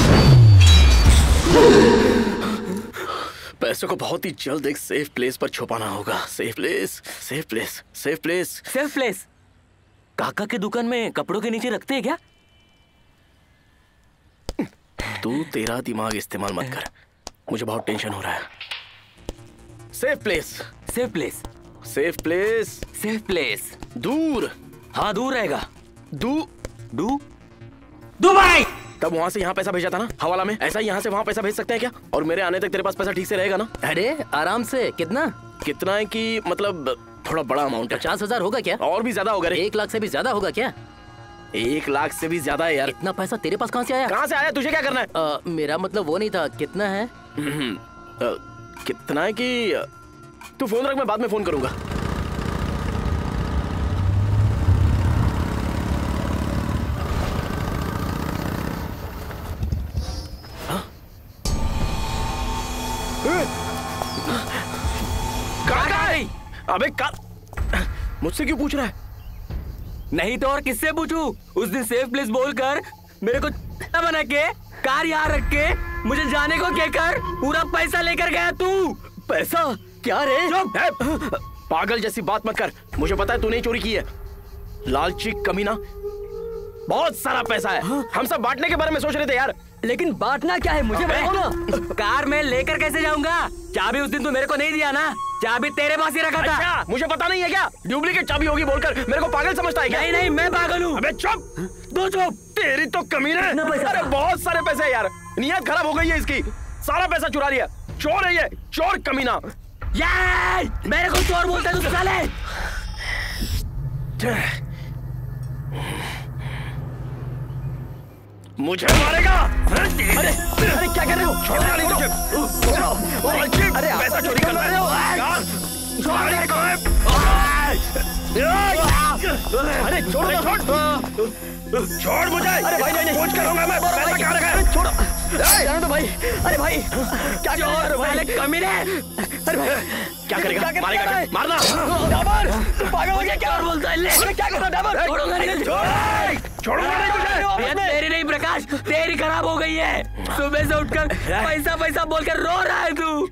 पैसों को बहुत ही जल्द एक सेफ प्लेस पर छुपाना होगा। Safe place, safe place, safe place, safe place. काका की दुकान में कपड़ों के नीचे रखते हैं क्या? तू तेरा दिमाग इस्तेमाल मत कर, मुझे बहुत टेंशन हो रहा है। Safe place, safe place, safe place, safe place. दूर। हाँ दूर रहेगा। दू दू दुबई। तब वहाँ से यहाँ पैसा भेजा था ना हवाला में, ऐसा ही यहाँ से वहाँ पैसा भेज सकते हैं क्या? और मेरे आने तक तेरे पास पैसा ठीक से रहेगा ना? अरे आराम से। कितना कितना है कि मतलब थोड़ा बड़ा अमाउंट है। पचास हजार होगा क्या? और भी ज्यादा होगा रे। एक लाख से भी ज्यादा होगा क्या? एक लाख से भी ज्यादा है यार। इतना पैसा तेरे पास कहाँ से आया? कहाँ से आया? तुझे क्या करना है? आ, मेरा मतलब वो नहीं था। कितना है? आ, कितना है कि तू फोन रख, मैं बाद में फोन करूंगा। अबे का मुझसे क्यों पूछ रहा है? नहीं तो और किससे पूछूं? उस दिन सेफ प्लेस बोलकर मेरे को बना के कार यहाँ रख के मुझे जाने को कहकर पूरा पैसा लेकर गया तू। पैसा? क्या रे? पागल जैसी बात मत कर, मुझे पता है तूने चोरी की है। लालची कमीना, बहुत सारा पैसा है। हाँ? हम सब बांटने के बारे में सोच रहे थे यार। लेकिन बांटना क्या है मुझे बताओ ना। कार में लेकर कैसे जाऊंगा? चाबी उस दिन तू मेरे को नहीं दिया ना, चाबी तेरे पास ही रखा था। अच्छा, मुझे पता नहीं है क्या? डुप्लीकेट चाबी होगी बोलकर मेरे को पागल समझता है क्या? नहीं नहीं मैं पागल हूँ। अबे चुप, दो चुप। तेरी तो कमीना है। अरे बहुत सारे पैसे है यार, नियत खराब हो गई है इसकी। सारा पैसा चुरा लिया। चोर है ये, चोर कमीना। यार मेरे को चोर बोलता है तू साले। मुझे मारेगा? अरे अरे क्या कर रहे हो? छोड़ो नहीं तो। अरे पैसा चोरी कर रहे हो? अरे छोड़ छोड़ छोड़ मुझे। अरे भाई नहीं खोज करूंगा मैं। पैसा कहाँ रखा है? छोड़ो जाने दो भाई। अरे भाई क्या कर रहे हो भाई? कमीने। अरे भाई क्या करेगा? मारेगा? मारना। डाबर तू पागल हो गया क्या? बोलता है ले क्या कर रहा डाबर? छोड़ूंगा नहीं। छोड़ूंगा नहीं तुझे। तेरी नहीं प्रकाश, तेरी खराब हो गई है। सुबह से उठकर पैसा पैसा बोलकर रो रहा है तू।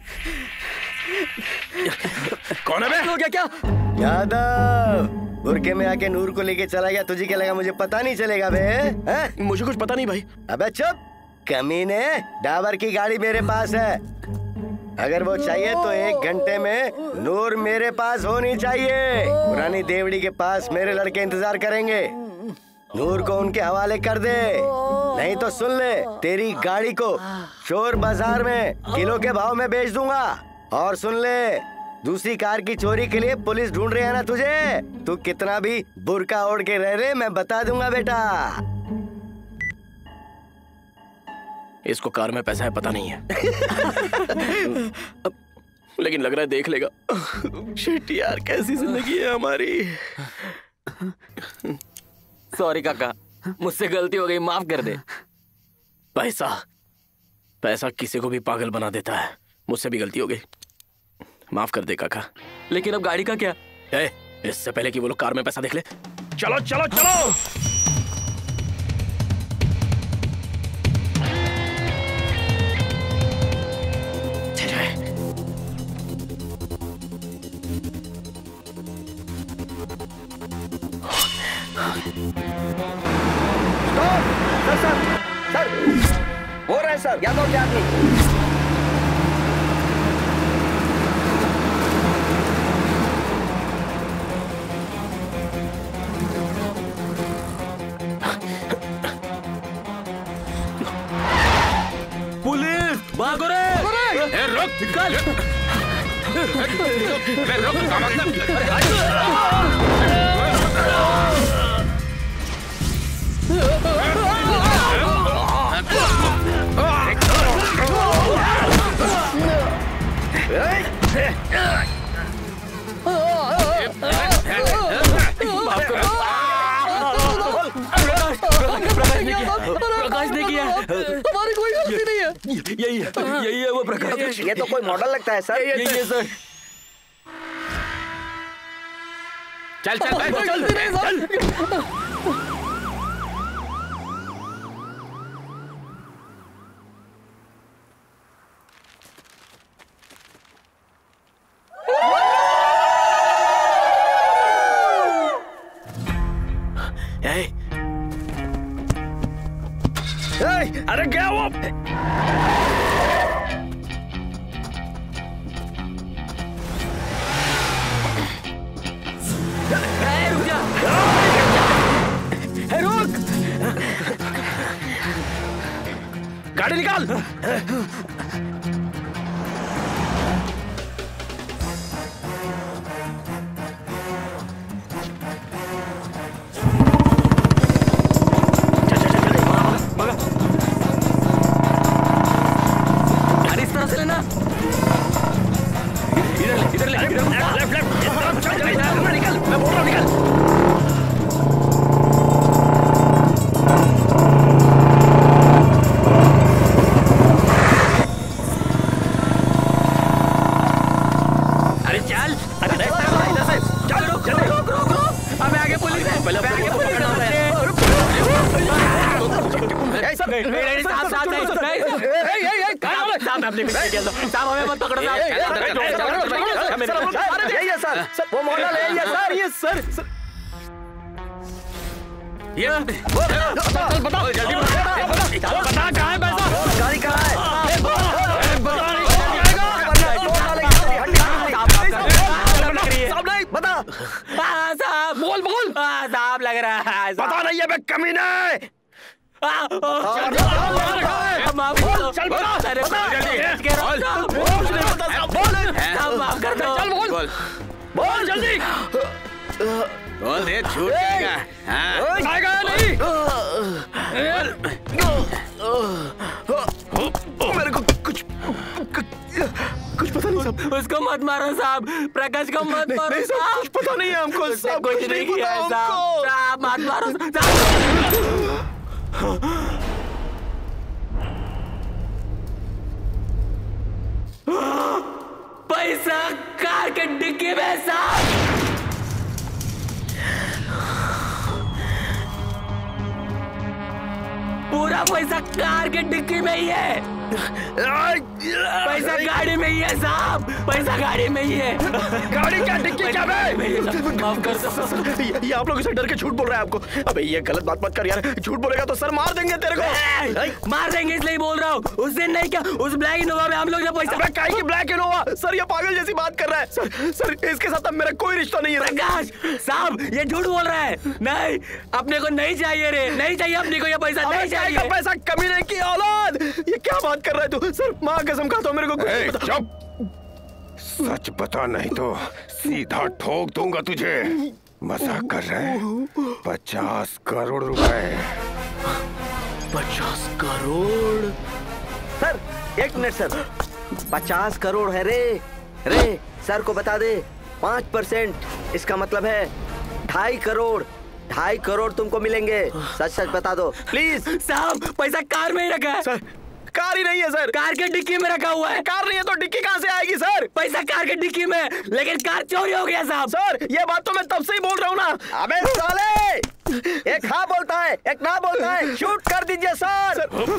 कौन है बे? हो गया क्या? यादव बुरके में आके नूर को लेके चला गया। तुझे क्या लगा मुझे पता नहीं चलेगा बे? है? मुझे कुछ पता नहीं भाई। अबे चुप कमीने, डाबर की गाड़ी मेरे पास है। अगर वो चाहिए तो एक घंटे में नूर मेरे पास होनी चाहिए। पुरानी देवड़ी के पास मेरे लड़के इंतजार करेंगे। नूर को उनके हवाले कर दे, नहीं तो सुन ले तेरी गाड़ी को चोर बाजार में किलो के भाव में बेच दूंगा। और सुन ले दूसरी कार की चोरी के लिए पुलिस ढूंढ रही है ना तुझे, तू कितना भी बुरका ओढ़ के रह रे मैं बता दूंगा बेटा। इसको कार में पैसा है पता नहीं है। लेकिन लग रहा है देख लेगा। शिट यार कैसी जिंदगी है हमारी। सॉरी काका, मुझसे गलती हो गई, माफ कर दे। पैसा पैसा किसी को भी पागल बना देता है। मुझसे भी गलती हो गई, माफ कर दे काका। लेकिन अब गाड़ी का क्या? ए, इससे पहले कि वो लोग कार में पैसा देख ले। चलो चलो चलो। सर सर सर हो रहा है सर, यादव के आदमी। रुक निकल रुक का प्रकाश ने किया, हमारी कोई गलती नहीं है। यही यही है वो प्रकाश। ये तो कोई मॉडल लगता है सर। यही है सर। चल चल चल चल। अरे क्या वो? रुक जा। रुक। गाड़ी निकाल। यही है सर, सर वो मॉडल है ये सर, ये सर, सर। ये चल बताओ जल्दी बता, बता कहाँ है पैसा? गाड़ी कहाँ है? साहब नहीं बता। साहब बोल बोल। साहब लग रहा है पता नहीं है, मैं कमीना है। माफ करो, चल बता, माफ कर दो, चल बोल बोल जल्दी बोल दे, छूट जाएगा। जाएगा नहीं। मेरे को कुछ कुछ पता नहीं साहब। उसको मत मारो साहब, प्रकाश को मत मारो। नहीं साहब, कुछ पता नहीं है हमको साहब, कुछ नहीं किया है साहब। साहब मत मारो पैसा कार के डिक्की में साहब। पूरा पैसा कार के डिक्की में ही है। पैसा गाड़ी में ही है साहब, पैसा गाड़ी में ही है। गाड़ी क्या डिक्की क्या में? माफ कर दो। ये, ये आप लोग इसे डर के झूठ बोल रहे हैं आपको। अबे ये गलत बात मत कर यार, झूठ बोलेगा तो सर मार देंगे तेरे को। मार देंगे इसलिए बोल रहा हूँ। उस दिन नहीं क्या, उस ब्लैक इनोवा में हम लोग जब पैसा। काहे की ब्लैक इनोवा? सर ये पागल जैसी बात कर रहा है। सर सर इसके साथ अब मेरा कोई रिश्ता नहीं है। प्रकाश साहब ये झूठ बोल रहा है। नहीं अपने को नहीं चाहिए रे, नहीं चाहिए अपने को ये पैसा, नहीं चाहिए पैसा। कमीने की औलाद, ये क्या बात कर रहा है तू? सर माँ कसम खाता हूँ मेरे को कुछ पता। चुप, सच बता नहीं तो सीधा ठोक दूंगा तुझे। मजाक कर रहे हैं? पचास करोड़ रुपए। पचास करोड़? सर एक मिनट सर, पचास करोड़ है रे। रे सर को बता दे, पाँच परसेंट इसका मतलब है ढाई करोड़। ढाई करोड़ तुमको मिलेंगे, सच सच बता दो प्लीज। साहब पैसा कार में ही रखा है सर। कार ही नहीं है सर, कार के डिक्की में रखा हुआ है। कार नहीं है तो डिक्की कहाँ से आएगी सर? पैसा कार के डिक्की में, लेकिन कार चोरी हो गया साहब। सर ये बात तो मैं तब से ही बोल रहा हूँ ना। अबे साले, एक हाँ बोलता है एक ना बोलता है। शूट कर दीजिए सर,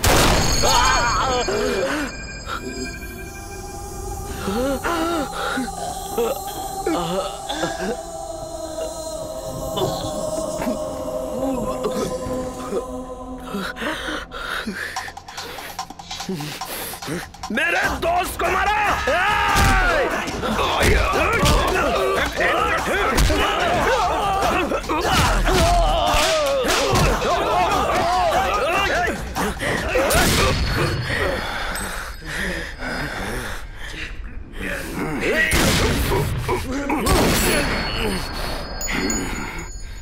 मेरे दोस्त को मारा।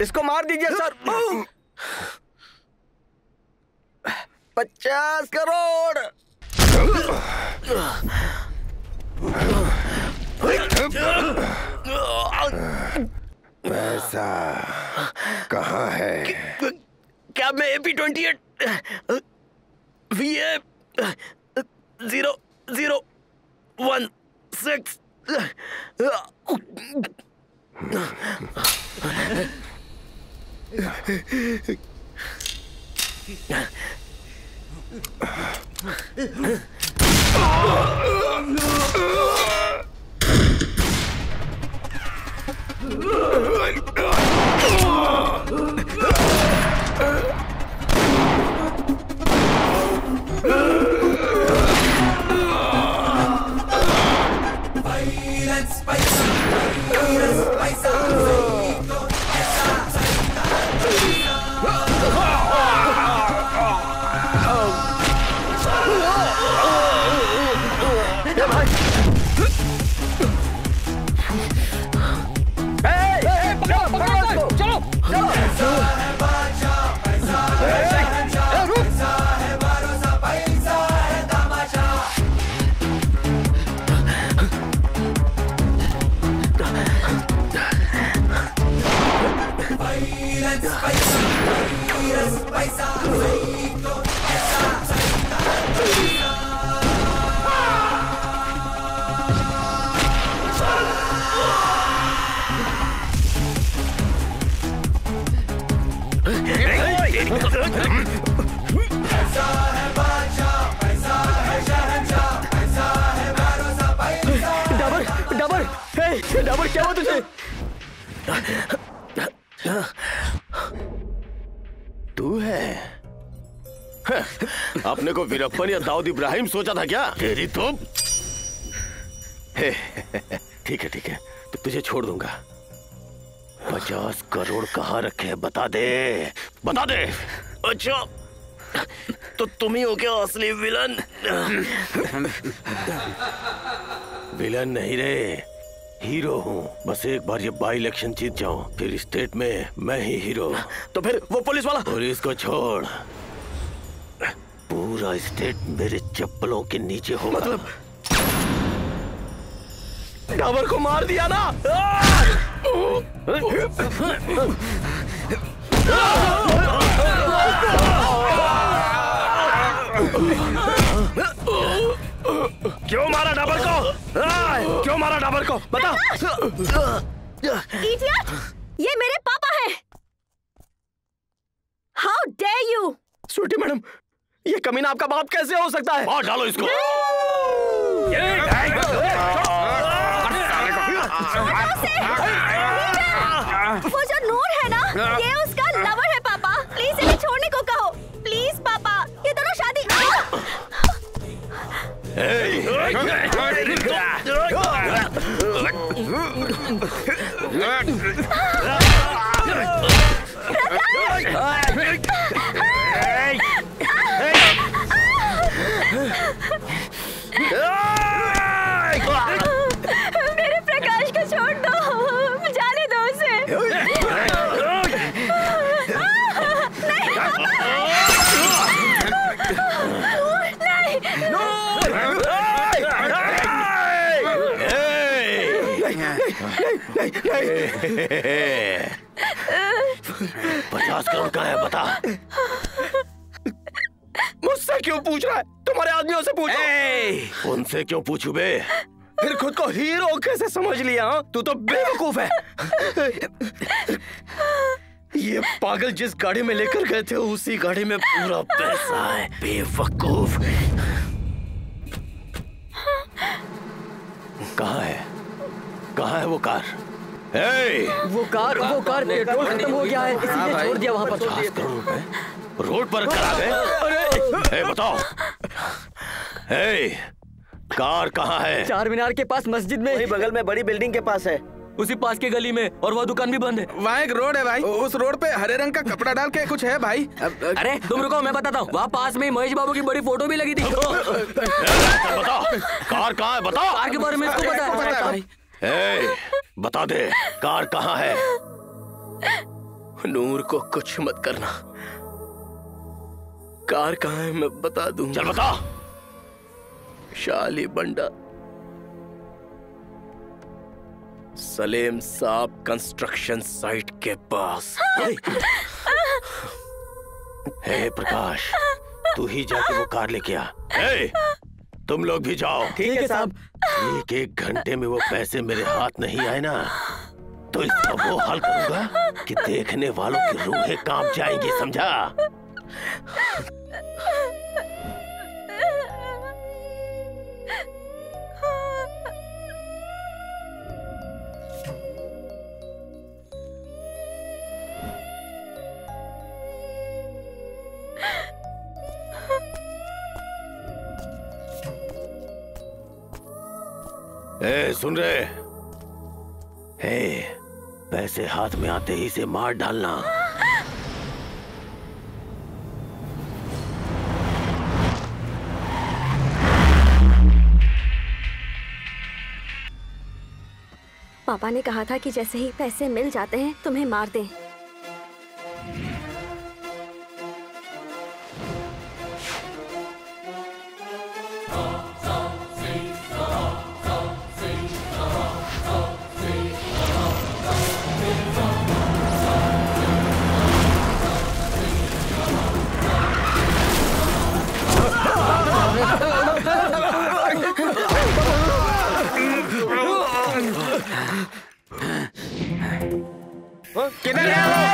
इसको मार दीजिए सर। पचास करोड़। पैसा कहाँ है? क्या मैं AP twenty eight V A zero zero one six डाबर क्या हुआ तुझे? तू है? अपने को वीरप्पन या दाऊद इब्राहिम सोचा था क्या? तेरी तो ठीक है ठीक है, तो तुझे छोड़ दूंगा। पचास करोड़ कहाँ रखे हैं बता दे, बता दे। अच्छा तो तुम ही हो क्या असली विलन? विलन नहीं रे, हीरो हूँ। बस एक बार ये बाई इलेक्शन जीत जाऊं, फिर स्टेट में मैं ही हीरो। तो फिर वो पुलिस वाला? पुलिस को छोड़, पूरा स्टेट मेरे चप्पलों के नीचे होगा। मतलब डाबर को मार दिया ना? क्यों मारा डाबर को? क्यों मारा डाबर को? बता। इडियट! ये मेरे पापा हैं। How dare you? Sweetie madam, ये कमीना आपका बाप कैसे हो सकता है? मार डालो इसको। वो जो नूर है ना, ये उसका लवर है पापा। प्लीज इन्हें छोड़ने को कहो, प्लीज पापा। ये दोनों शादी मेरे प्रकाश को छोड़ दो, जाने दो उसे। पचास करोड़ का है बता। मुझसे क्यों पूछ रहा है? तुम्हारे आदमियों से पूछो। उनसे क्यों पूछू बे? फिर खुद को हीरो कैसे समझ लिया? तू तो बेवकूफ है। ये पागल जिस गाड़ी में लेकर गए थे उसी गाड़ी में पूरा पैसा है। बेवकूफ। कहाँ है, कहाँ है वो कार? ए! वो कार वो कार पेट्रोल खत्म हो गया है, इसलिए छोड़ दिया वहाँ पर। पचास करोड़ रुपए रोड पर करा गए। अरे बताओ, ए, कार कहाँ है? चार मीनार के पास मस्जिद में। वही बगल में बड़ी बिल्डिंग के पास है, उसी पास के गली में, और वह दुकान भी बंद है। वहाँ एक रोड है भाई, उस रोड पे हरे रंग का कपड़ा डाल के कुछ है भाई। अरे तुम रुको, मैं बताता हूँ। वहाँ पास में महेश बाबू की बड़ी फोटो भी लगी थी। बताओ कार कहाँ है, बताओ। कार के बारे में इसको पता है भाई। ए, बता दे कार कहाँ है? नूर को कुछ मत करना। कार कहाँ है मैं बता दूंगा। चल बता। शाली बंडा, सलेम साहब कंस्ट्रक्शन साइट के पास। हे प्रकाश, तू ही जाके वो कार लेके आ। हे, तुम लोग भी जाओ। ठीक है साहब। एक एक घंटे में वो पैसे मेरे हाथ नहीं आए ना तो इसका वो हाल करूंगा कि देखने वालों की रूहें कांप जाएंगी, समझा? ए, सुन रहे? हे, पैसे हाथ में आते ही से मार डालना। पापा ने कहा था कि जैसे ही पैसे मिल जाते हैं तुम्हें मार दें। किधर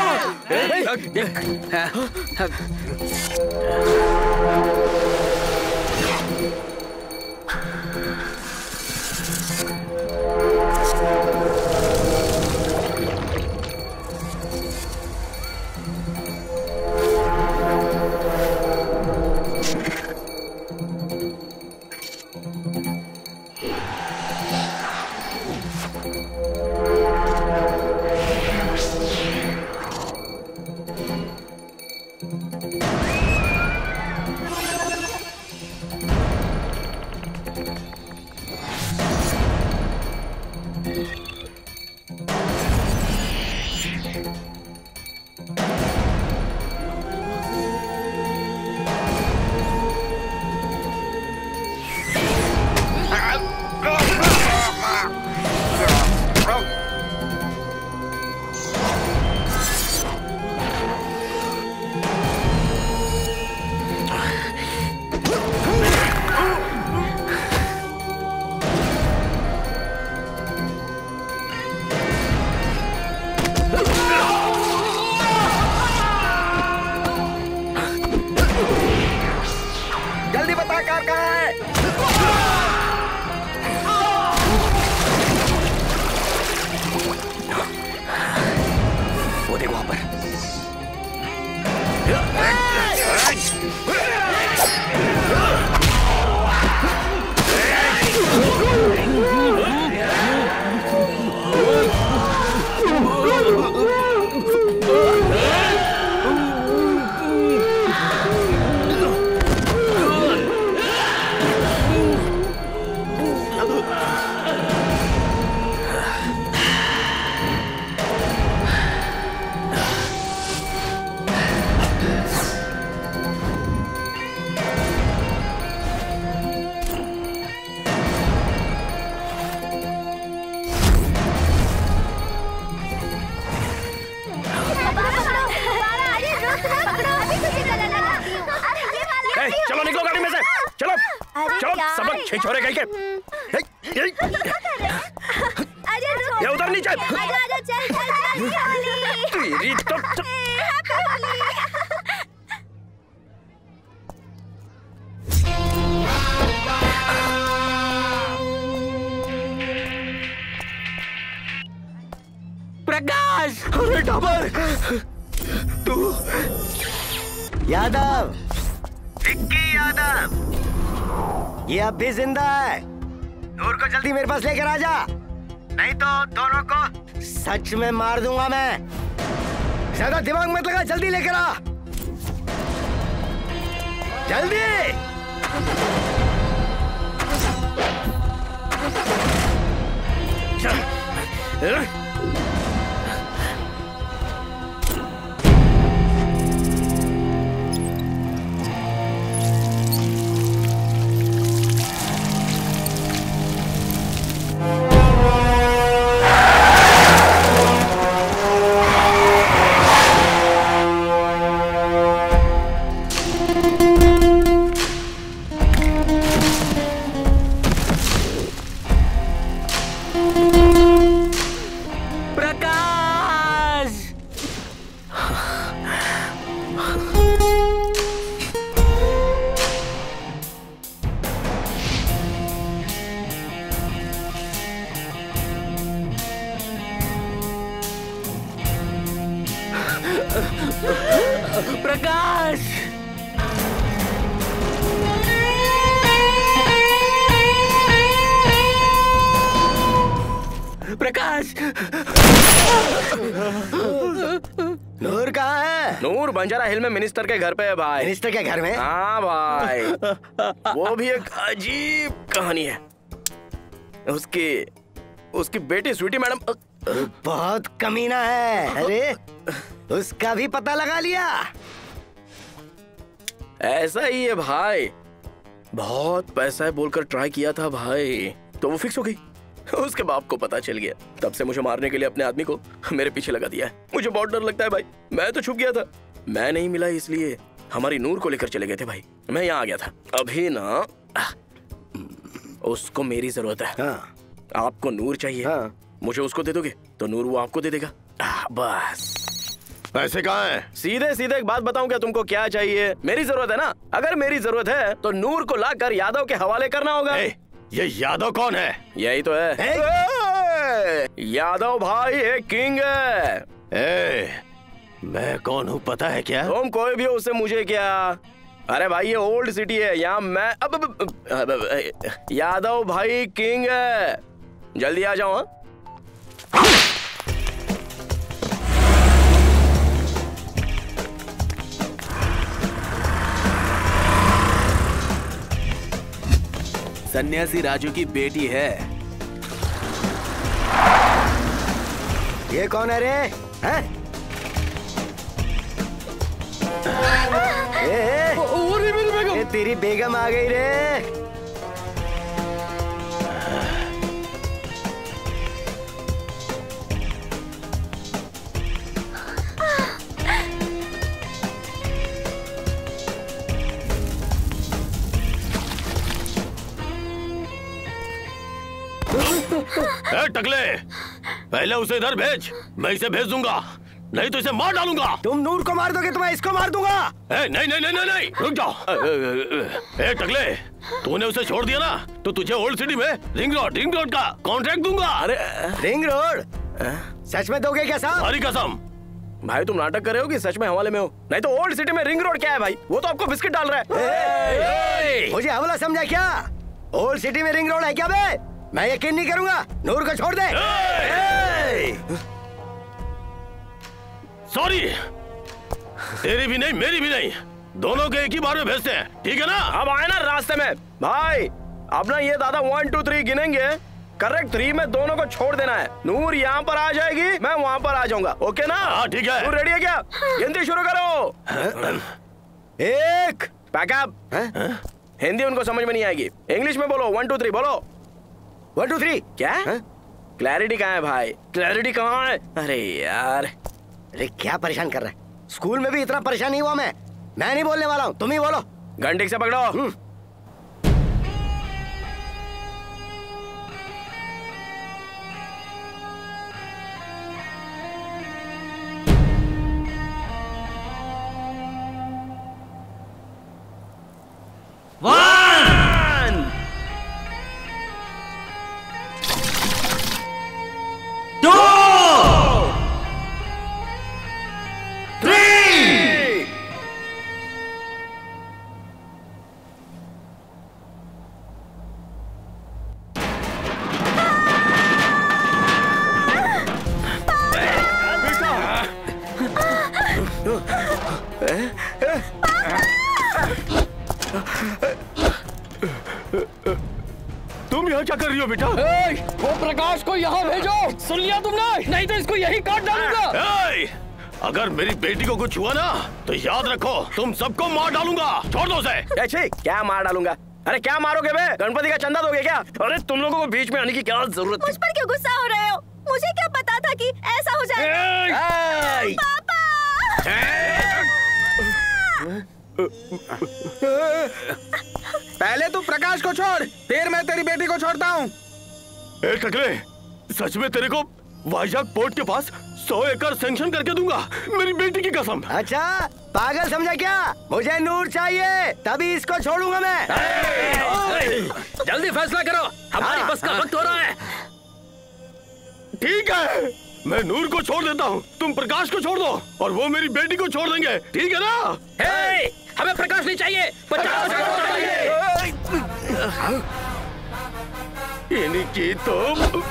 चलो निकलो गाड़ी में से, चलो चलो सबक छिछोरे गई के। ये उधर नीचे। तेरी तो प्रकाश, अरे डाबर, तू यादव, विक्की यादव, ये अब भी जिंदा है। नूर को जल्दी मेरे पास लेकर आ जा, नहीं तो दोनों को सच में मार दूंगा मैं। ज्यादा दिमाग मत लगा, जल्दी लेकर आ, जल्दी। चल। प्रकाश प्रकाश नूर कहाँ है? नूर बंजारा हिल में मिनिस्टर के घर पे है भाई। मिनिस्टर के घर में? हाँ भाई। वो भी एक अजीब कहानी है। उसकी उसकी बेटी स्वीटी मैडम बहुत कमीना है। अरे उसका भी पता लगा लिया? ऐसा ही है भाई, बहुत पैसा है बोलकर ट्राई किया था भाई, तो वो फिक्स हो गई। उसके बाप को पता चल गया, तब से मुझे मारने के लिए अपने आदमी को मेरे पीछे लगा दिया है। मुझे बहुत डर लगता है भाई, मैं तो छुप गया था। मैं नहीं मिला इसलिए हमारी नूर को लेकर चले गए थे भाई। मैं यहाँ आ गया था। अभी ना उसको मेरी जरूरत है। हाँ। आपको नूर चाहिए। हाँ। मुझे उसको दे दोगे तो नूर वो आपको दे देगा। आ, बस। पैसे कहाँ हैं? सीधे सीधे एक बात बताऊं क्या तुमको क्या चाहिए? मेरी जरूरत है ना, अगर मेरी जरूरत है तो नूर को लाकर यादव के हवाले करना होगा। ए, ये यादव कौन है? यही तो है। ए, यादव भाई एक किंग है। ए, मैं कौन हूँ पता है क्या? तुम कोई भी हो उससे मुझे क्या? अरे भाई ये ओल्ड सिटी है, यहाँ मैं अब, अब, अब, अब यादव भाई किंग है। जल्दी आ जाओ। सन्यासी राजू की बेटी है। ये कौन है रे? हैं? ए, ए, मेरी बेगम। ए, तेरी बेगम आ गई रे। ए, टकले, पहले उसे इधर भेज, मैं इसे भेज दूंगा, नहीं तो इसे मार डालूंगा। तुम नूर को मार दोगे तो मैं इसको मार दूंगा। ए, नहीं नहीं नहीं नहीं नहीं, रुक जाओ। ए टकले, तूने उसे छोड़ दिया ना तो तुझे ओल्ड सिटी में रिंग रोड रिंग रोड का कॉन्ट्रैक्ट दूंगा। अरे रिंग रोड? सच में दोगे क्या साहब? हमारी कसम। भाई तुम नाटक कर रहे हो कि सच में हवाले में हो? नहीं तो ओल्ड सिटी में रिंग रोड क्या है भाई? वो तो आपको बिस्किट डाल रहा है। मुझे हवाला समझा क्या? ओल्ड सिटी में रिंग रोड है क्या बे? मैं यकीन नहीं करूंगा। नूर को छोड़ दे। सॉरी, तेरी भी नहीं मेरी भी नहीं, दोनों के एक ही बार में भेजते हैं, ठीक है ना? अब आए ना रास्ते में भाई, अब ना ये दादा वन टू थ्री गिनेंगे, करेक्ट थ्री में दोनों को छोड़ देना है। नूर यहाँ पर आ जाएगी, मैं वहाँ पर आ जाऊंगा। ओके ना? हाँ ठीक है। नूर रेडी है क्या? गिनती शुरू करो। एक पैकअप। हिंदी उनको समझ में नहीं आएगी, इंग्लिश में बोलो। वन टू थ्री बोलो। One two three. क्या? क्लैरिटी कहाँ है भाई? क्लैरिटी कहाँ है? अरे यार, अरे क्या परेशान कर रहा है? स्कूल में भी इतना परेशान नहीं हुआ मैं। मैं नहीं बोलने वाला हूँ, तुम ही बोलो। घंटे से पकड़ो। One, two, three. तुम यहाँ क्या कर रही हो बेटा? ए, वो प्रकाश को यहाँ भेजो। सुन लिया तुमने? नहीं तो इसको यही काट डालूंगा। ए, अगर मेरी बेटी को कुछ हुआ ना तो याद रखो तुम सबको मार डालूंगा। छोड़ दो उसे। क्या मार डालूंगा? अरे क्या मारोगे बे? गणपति का चंदा दोगे क्या? अरे तुम लोगों को बीच में आने की क्या जरूरत? मुझ पर क्यों गुस्सा हो रहे हो? मुझे क्या पता था कि ऐसा हो जाएगा। पापा! पहले तू प्रकाश को छोड़, फिर मैं तेरी बेटी को छोड़ता हूँ। ए टकले, सच में तेरे को वाइजाग पोर्ट के पास सौ एकड़ सैंक्शन करके दूंगा, मेरी बेटी की कसम। अच्छा पागल समझा क्या? मुझे नूर चाहिए, तभी इसको छोड़ूंगा मैं। जल्दी फैसला करो, हमारी बस का वक्त हो रहा है। ठीक है, मैं नूर को छोड़ देता हूँ, तुम प्रकाश को छोड़ दो और वो मेरी बेटी को छोड़ देंगे, ठीक है ना? हे, हमें प्रकाश नहीं चाहिए, पचास करोड़ चाहिए। इनकी तो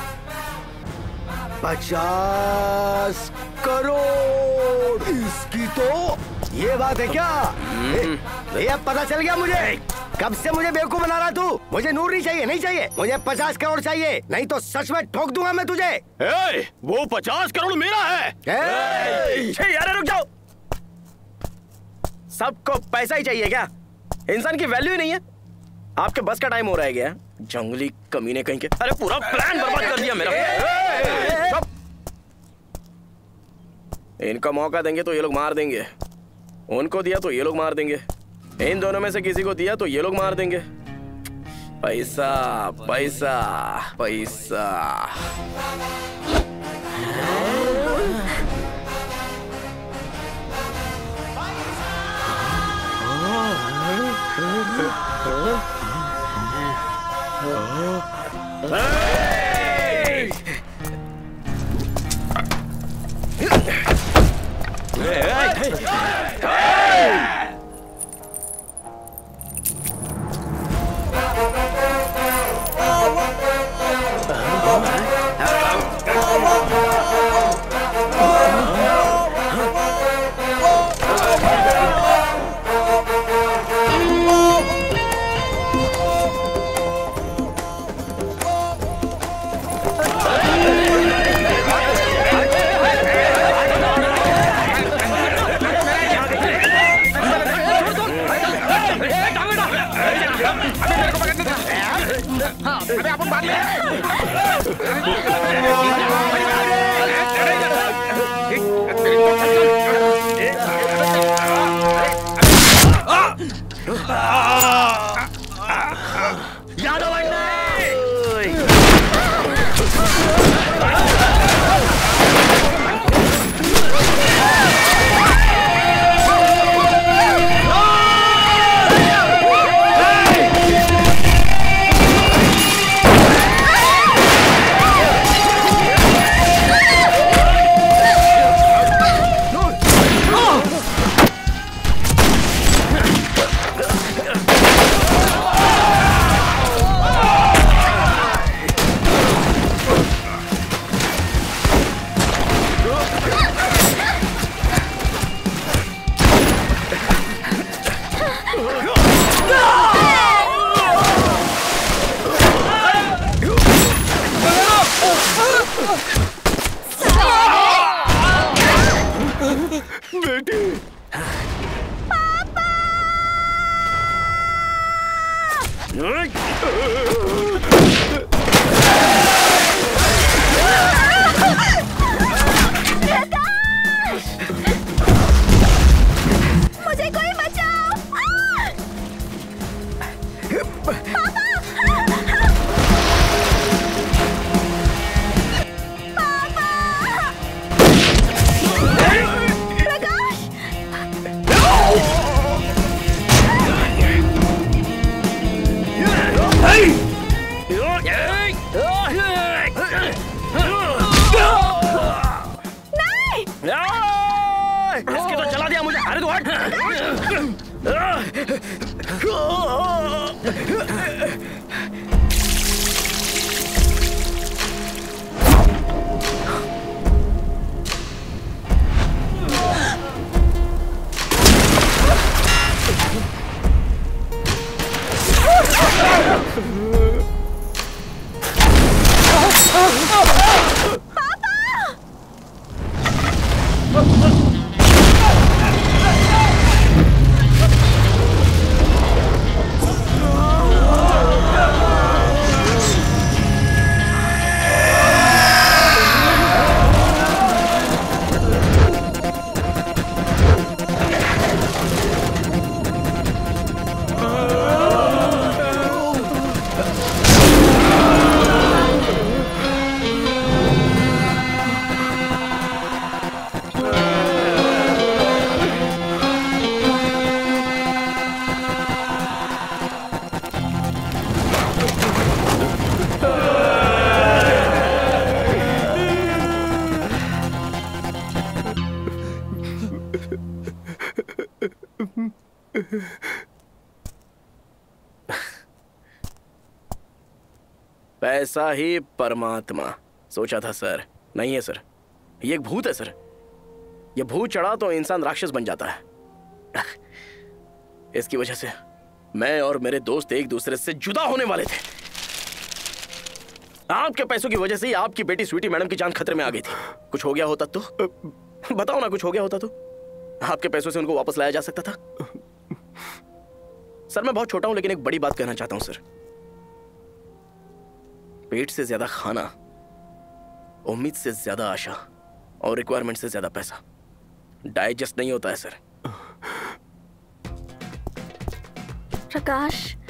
पचास करोड़, इसकी तो ये बात है क्या? भैया पता चल गया मुझे, कब से मुझे बेवकूफ बना रहा तू। मुझे नूर नहीं चाहिए, नहीं चाहिए, मुझे पचास करोड़ चाहिए, नहीं तो सच में ठोक दूंगा मैं तुझे। ए, वो पचास करोड़ मेरा है। ए, यार रुक जाओ, सबको पैसा ही चाहिए क्या? इंसान की वैल्यू ही नहीं है। आपके बस का टाइम हो रहा है क्या? जंगली कमीने कहीं के। अरे पूरा प्लान बर्बाद कर दिया मेरा। इनका मौका देंगे तो ये लोग मार देंगे, उनको दिया तो ये लोग मार देंगे, इन दोनों में से किसी को दिया तो ये लोग मार देंगे। पैसा पैसा पैसा। अरे अपन बात ले। यादव इसकी तो चला दिया मुझे। अरे तो हट। पैसा ही परमात्मा। सोचा था सर, नहीं है सर, ये एक भूत है सर। ये भूत चढ़ा तो इंसान राक्षस बन जाता है। इसकी वजह से मैं और मेरे दोस्त एक दूसरे से जुदा होने वाले थे। आपके पैसों की वजह से ही आपकी बेटी स्वीटी मैडम की जान खतरे में आ गई थी। कुछ हो गया होता तो बताओ ना, कुछ हो गया होता तो आपके पैसों से उनको वापस लाया जा सकता था। सर मैं बहुत छोटा हूं लेकिन एक बड़ी बात कहना चाहता हूं सर। पेट से ज्यादा खाना, उम्मीद से ज्यादा आशा और रिक्वायरमेंट से ज्यादा पैसा डाइजेस्ट नहीं होता है सर। प्रकाश,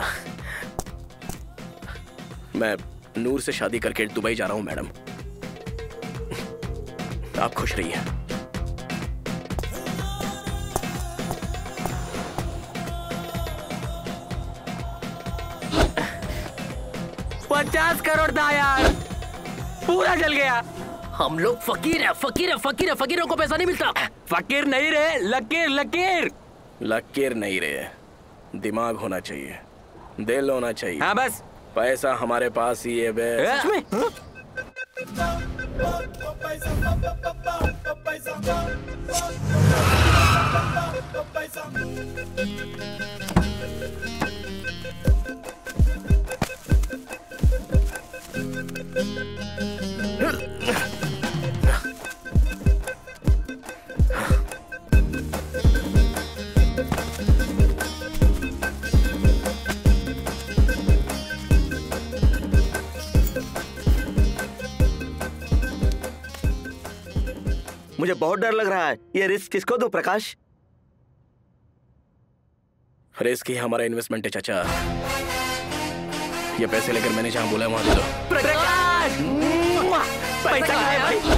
मैं नूर से शादी करके दुबई जा रहा हूं मैडम। आप खुश रहिए। पचास करोड़ था यार, पूरा जल गया। हम लोग फकीर है, फकीर है, फकीर है, फकीरों को पैसा नहीं मिलता। फकीर नहीं रहे, लकीर, लकीर। लकीर नहीं रहे, दिमाग होना चाहिए, दिल होना चाहिए। हाँ बस, पैसा हमारे पास ही है बे। सच में? मुझे बहुत डर लग रहा है। ये रिस्क किसको दूं प्रकाश? रिस्क ही हमारा इन्वेस्टमेंट है चाचा। ये पैसे लेकर मैंने जहां बोला वहां दे दो। प्रकाश, पैसा कहाँ है भाई?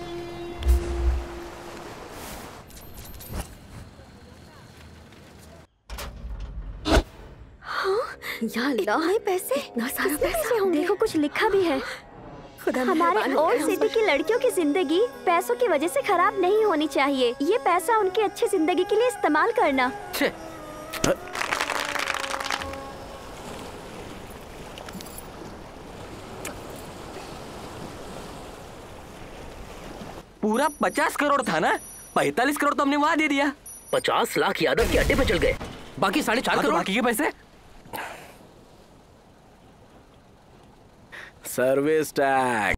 या अल्लाह, पैसे, इतना सारा पैसा होंगे। देखो कुछ लिखा भी है। हमारे ओल्ड सिटी की लड़कियों की जिंदगी पैसों की वजह से खराब नहीं होनी चाहिए। ये पैसा उनकी अच्छी जिंदगी के लिए इस्तेमाल करना। पूरा पचास करोड़ था ना, पैंतालीस करोड़ तो हमने वहां दे दिया। पचास लाख यादव के अड्डे पे चल गए, बाकी साढ़े चार करोड़ बाकी के पैसे। Service tax.